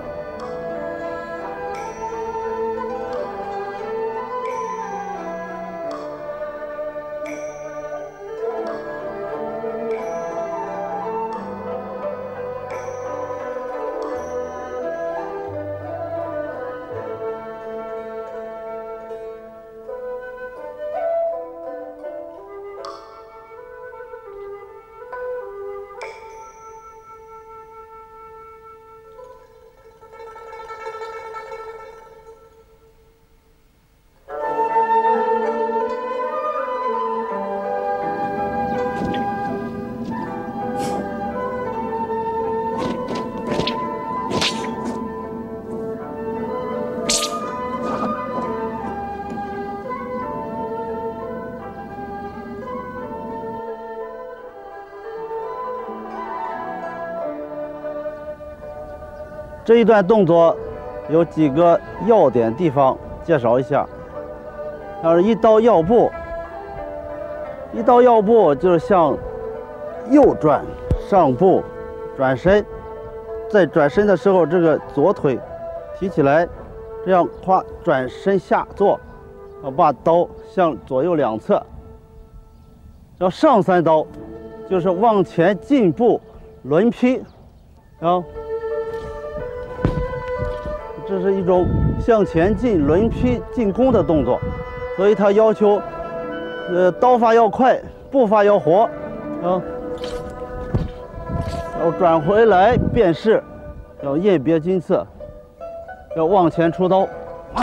这一段动作有几个要点地方介绍一下。要是一刀腰部，一刀腰部就是向右转上步，转身，在转身的时候，这个左腿提起来，这样跨转身下坐，要把刀向左右两侧。要上三刀，就是往前进步轮劈，然后。这是一种向前进轮劈进攻的动作，所以他要求，呃，刀法要快，步伐要活，啊，要转回来变势，要雁别金刺，要往前出刀。啊、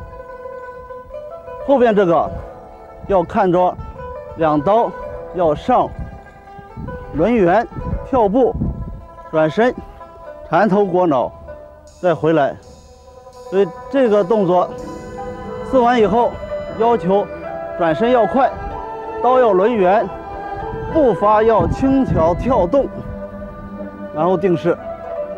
后边这个要看着两刀要上轮圆跳步，转身缠头裹脑，再回来。所以这个动作刺完以后，要求转身要快，刀要轮圆，步伐要轻巧跳动，然后定势。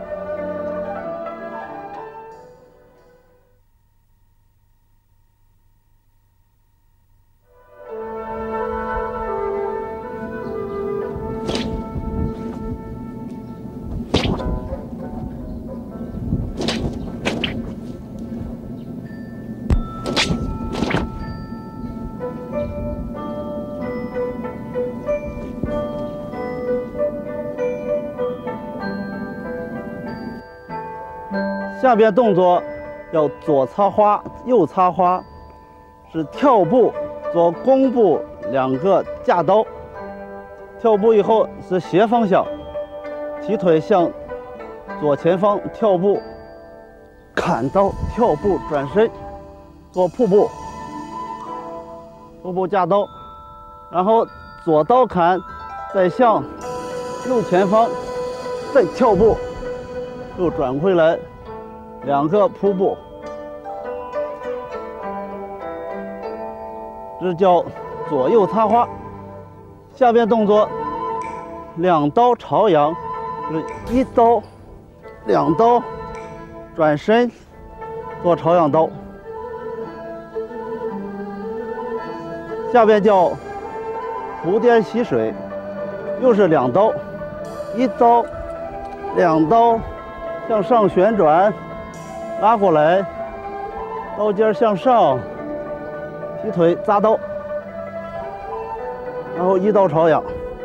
下边动作要左插花，右插花，是跳步，左弓步两个架刀，跳步以后是斜方向，提腿向左前方跳步，砍刀跳步转身，做瀑布，瀑布架刀，然后左刀砍，再向右前方再跳步，又转回来。两个瀑布，这叫左右插花。下边动作两刀朝阳，是一刀两刀转身做朝阳刀。下边叫蝴蝶洗水，又是两刀，一刀两刀向上旋转，拉过来，刀尖向上，提腿扎刀，然后一刀朝阳。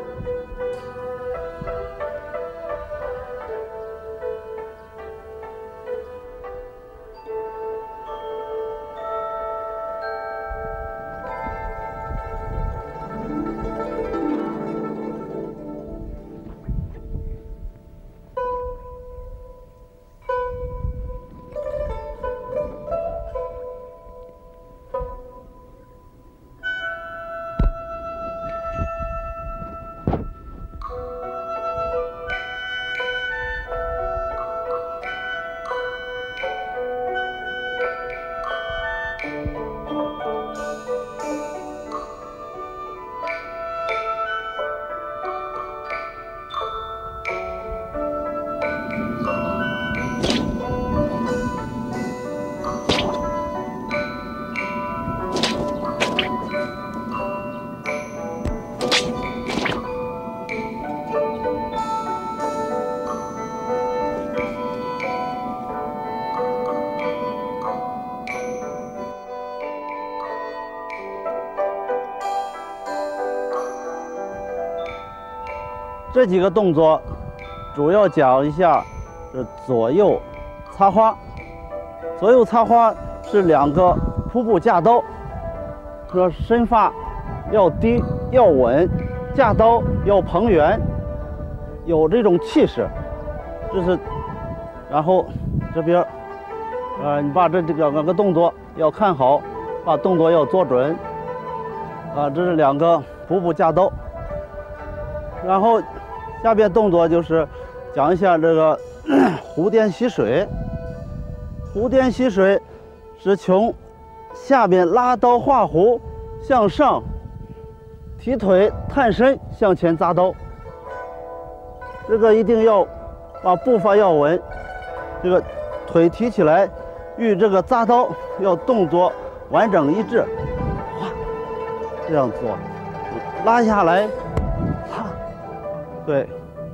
这几个动作主要讲一下是左右插花。左右插花是两个瀑布架刀，说身发要低要稳，架刀要蓬圆，有这种气势。这是，然后这边，呃，你把这这两个动作要看好，把动作要做准。啊，这是两个瀑布架刀。然后下边动作就是讲一下这个湖颠洗水。湖颠洗水是从下边拉刀画弧，向上提腿探身向前扎刀。这个一定要把步伐要稳，这个腿提起来，与这个扎刀要动作完整一致。哇，这样做，拉下来，哈，对，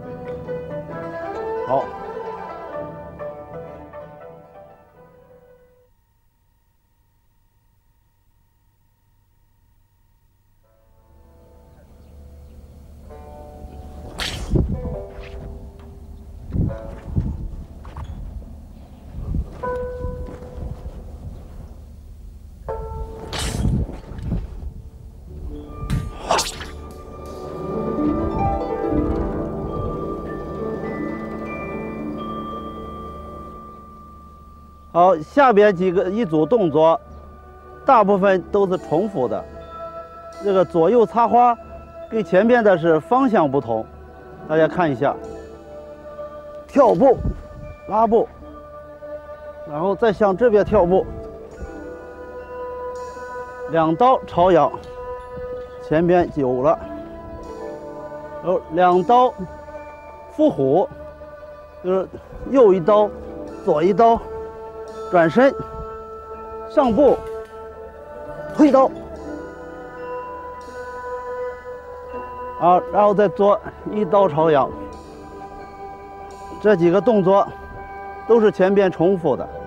好。好，下边几个一组动作，大部分都是重复的。这个左右插花跟前面的是方向不同，大家看一下，跳步、拉步，然后再向这边跳步，两刀朝阳，前边有了，然后两刀伏虎，就是右一刀，左一刀。转身，上步，推刀，啊，然后再做一刀朝阳。这几个动作都是前边重复的。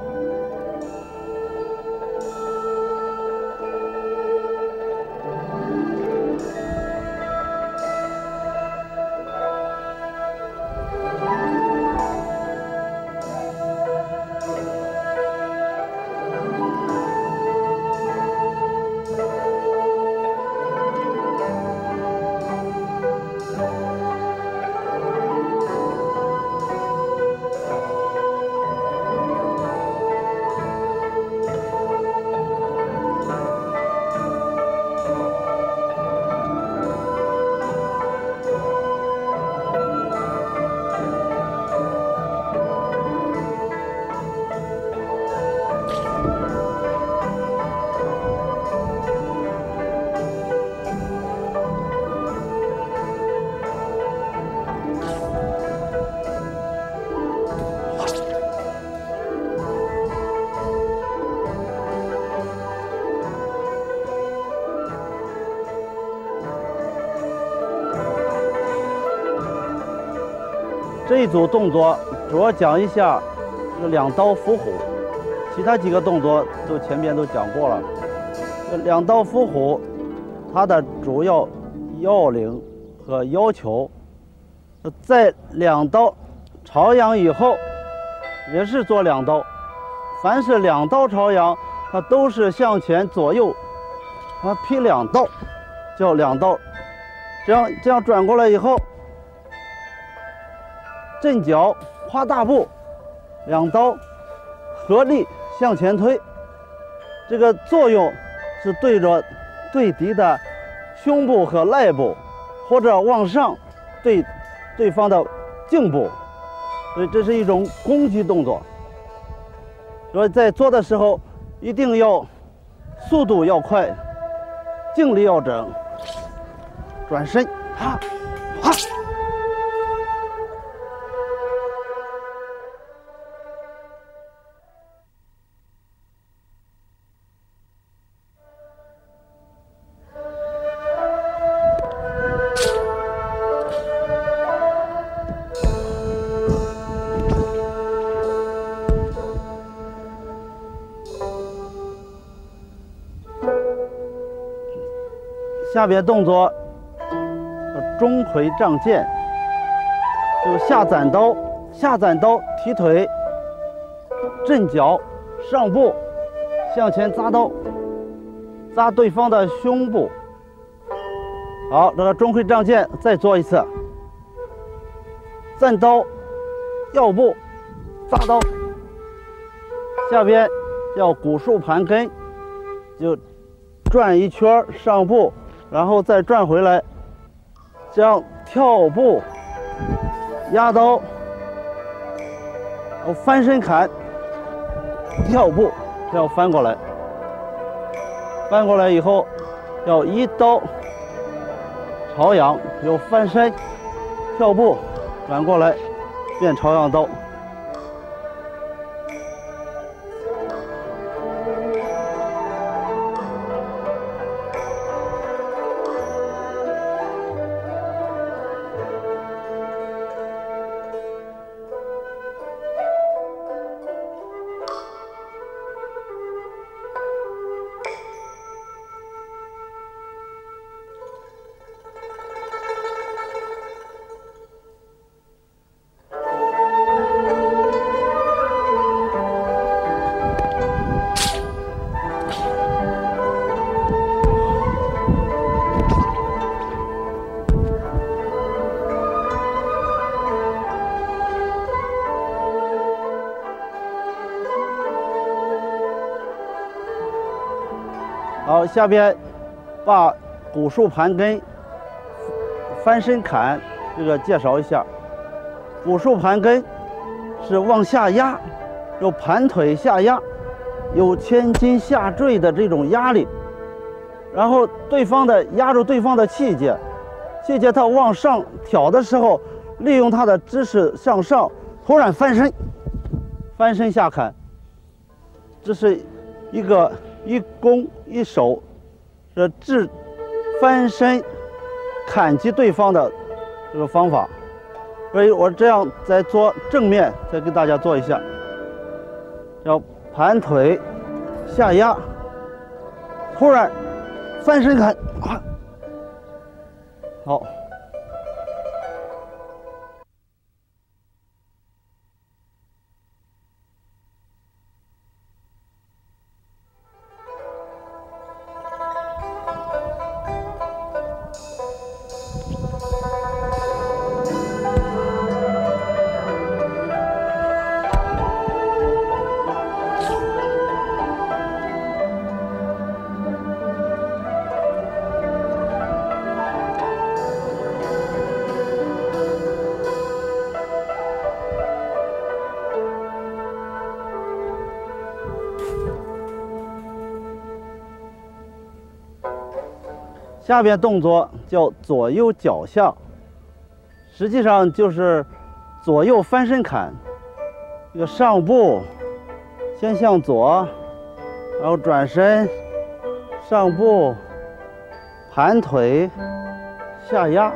这一组动作主要讲一下这两刀伏虎，其他几个动作都前边都讲过了。这两刀伏虎，它的主要要领和要求，在两刀朝阳以后，也是做两刀。凡是两刀朝阳，它都是向前左右，啊劈两刀，叫两刀。这样这样转过来以后，正脚跨大步，两刀合力向前推。这个作用是对着对敌的胸部和肋部，或者往上对对方的颈部，所以这是一种攻击动作。所以在做的时候一定要速度要快，劲力要整，转身，哈，哈。下边动作，钟馗仗剑，就下斩刀，下斩刀提腿，正脚上步，向前扎刀，扎对方的胸部。好，这个钟馗仗剑再做一次，站刀，腰部，扎刀。下边要古树盘根，就转一圈上步。然后再转回来，这样跳步、压刀，然后翻身砍、跳步，这样翻过来。翻过来以后，要一刀朝阳，有翻身、跳步，转过来变朝阳刀。好，下边把古树盘根、翻身砍这个介绍一下。古树盘根是往下压，有盘腿下压，有千斤下坠的这种压力。然后对方的压住对方的气节，气节他往上挑的时候，利用他的姿势向上，突然翻身，翻身下砍。这是一个一攻一守，这制翻身砍击对方的这个方法。所以我这样再做正面，再给大家做一下，要盘腿下压，突然翻身砍，啊，好。下边动作叫左右脚下，实际上就是左右翻身砍。这个上步先向左，然后转身上步，盘腿下压，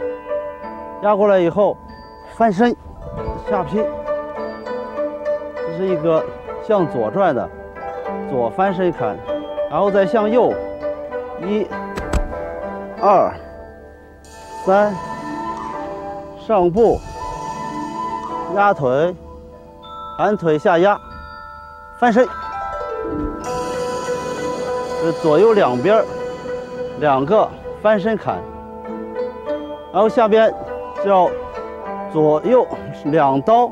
压过来以后翻身下劈，这是一个向左转的左翻身砍，然后再向右，一、二、三，上步，压腿，盘腿下压，翻身。这左右两边两个翻身砍，然后下边叫左右两刀，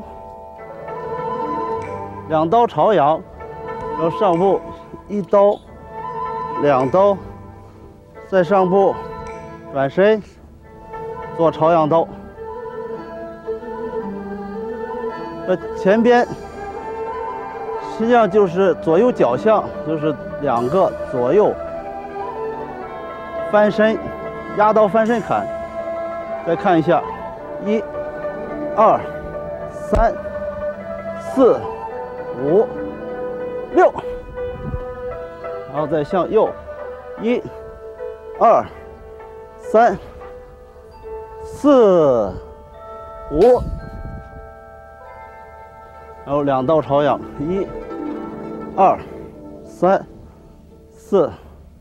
两刀朝阳，然后上步一刀，两刀，再上步转身做朝阳刀。这前边实际上就是左右脚相，就是两个左右翻身压刀翻身砍。再看一下，一、二、三、四、五、六，然后再向右，一、二、三、四、五，然后两道朝阳，一、二、三、四。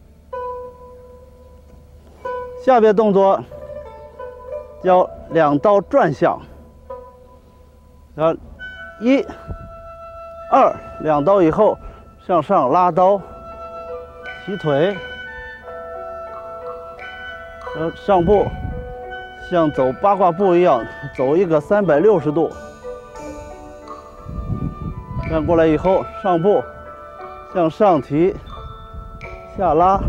下边动作叫两刀转向，然后一、二两刀以后向上拉刀，提腿，然后上步，像走八卦步一样走一个三百六十度。转过来以后，上步，向上提，下拉，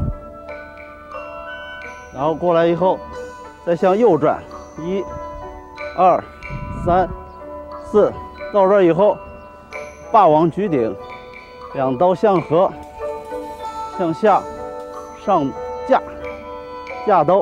然后过来以后，再向右转，一、二、三、四，到这儿以后，霸王举顶，两刀相合，向下上架，架刀。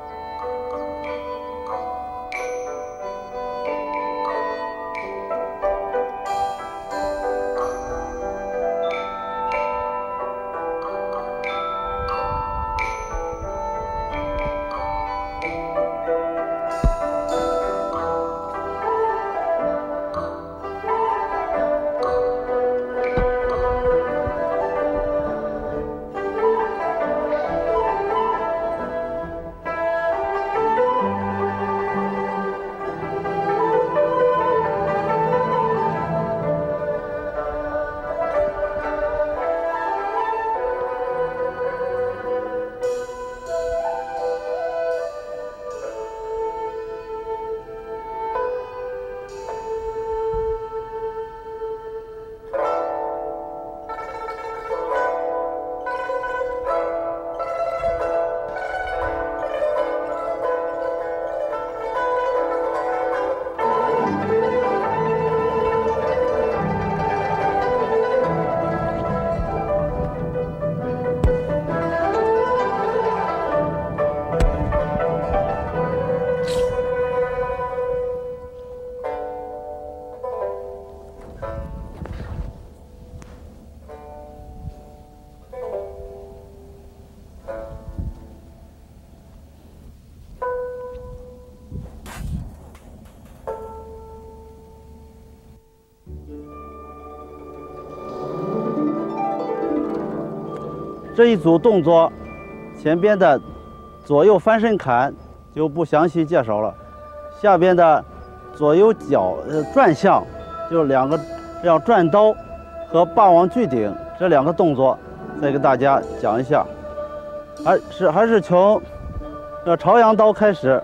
这一组动作，前边的左右翻身砍就不详细介绍了，下边的左右脚呃转向，就两个这样转刀和霸王巨顶这两个动作，再给大家讲一下。还是还是从这朝阳刀开始，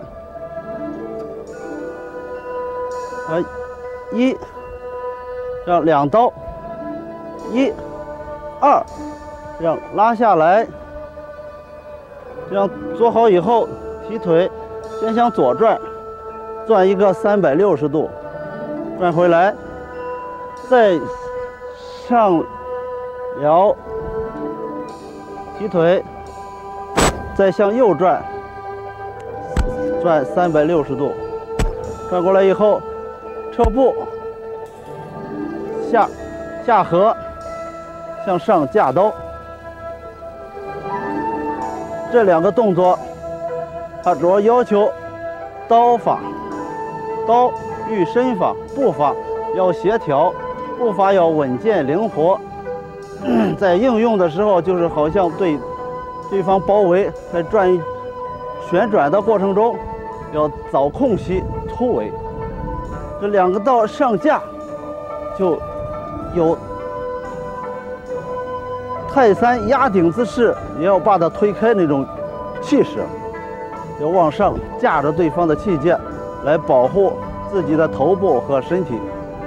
呃，一，这样两刀，一、二。这样拉下来，这样做好以后，提腿，先向左转，转一个三百六十度，转回来，再上撩，提腿，再向右转，转三百六十度，转过来以后，撤步，下下合，向上架刀。这两个动作，它主要要求刀法、刀与身法、步法要协调， 步伐要稳健灵活。在应用的时候，就是好像对对方包围，在转旋转的过程中，要找空隙突围。这两个刀上架，就有泰山压顶之势，也要把它推开那种气势，要往上架着对方的器械，来保护自己的头部和身体。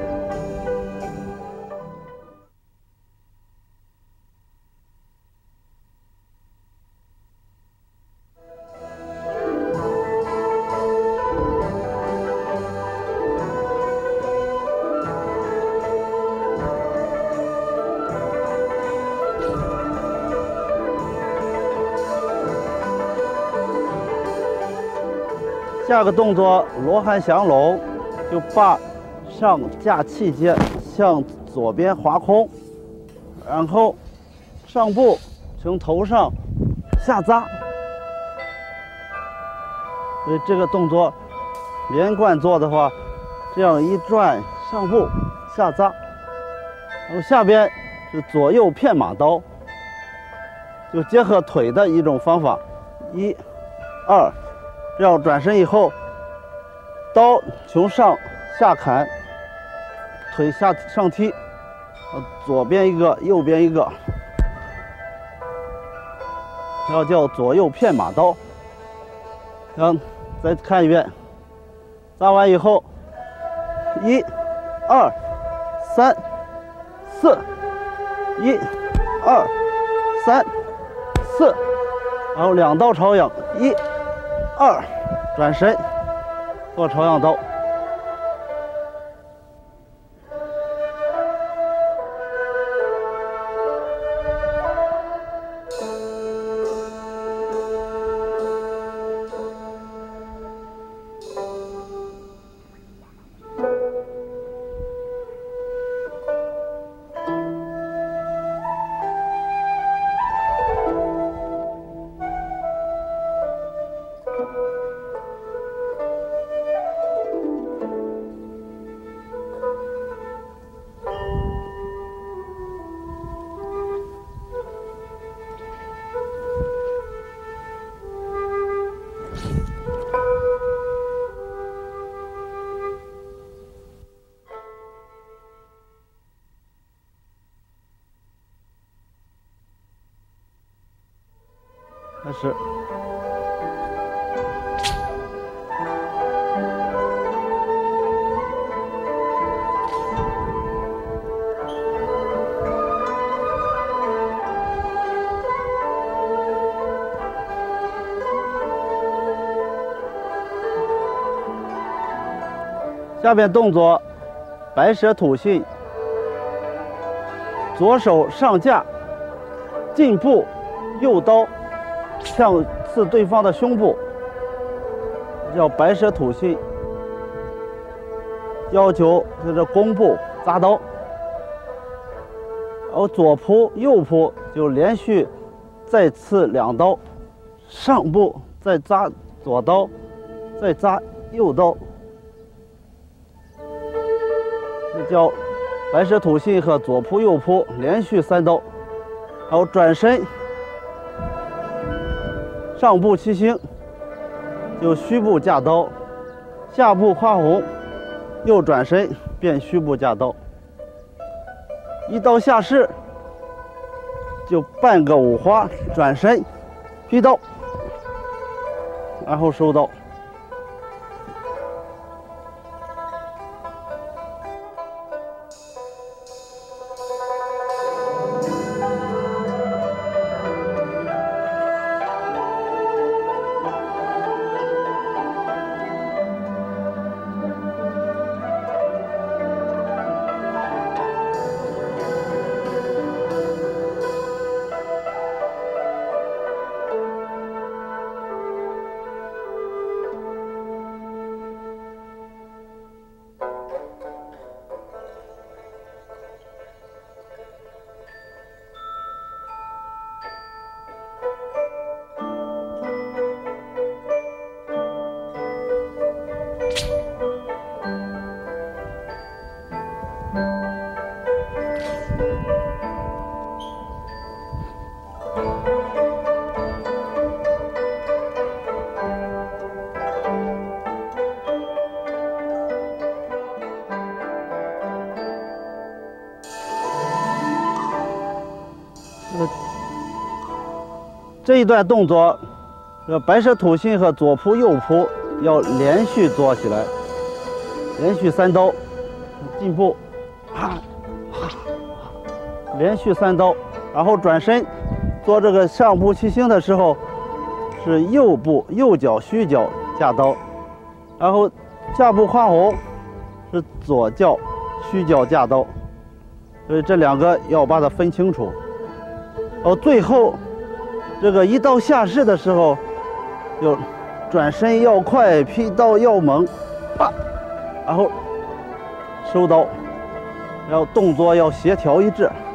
下个动作罗汉降龙，就把上架器械向左边划空，然后上步从头上下扎。所以这个动作连贯做的话，这样一转上步下扎，然后下边是左右片马刀，就结合腿的一种方法，一、二。这样转身以后，刀从上下砍，腿下上踢，左边一个，右边一个，要叫左右片马刀。然后再看一遍，扎完以后，一、二、三、四，一、二、三、四，然后两刀朝阳，一。二，转身做朝阳刀。开始。下面动作，白蛇吐信，左手上架，进步，右刀向刺对方的胸部，叫白蛇吐信，要求在这弓步扎刀，然后左扑右扑就连续再刺两刀，上步再扎左刀，再扎右刀。这叫白蛇吐信和左扑右扑连续三刀，然后转身上步七星，就虚步架刀，下步跨红，右转身变虚步架刀，一刀下势就半个五花转身劈刀，然后收刀。 这一段动作，这白蛇吐信和左扑右扑要连续做起来，连续三刀，进步，啊，连续三刀，然后转身做这个上步七星的时候，是右步右脚虚脚架刀，然后下步跨红是左脚虚脚架刀，所以这两个要把它分清楚。然后最后这个一到下势的时候，就转身要快，劈刀要猛，啪，然后收刀，然后动作要协调一致。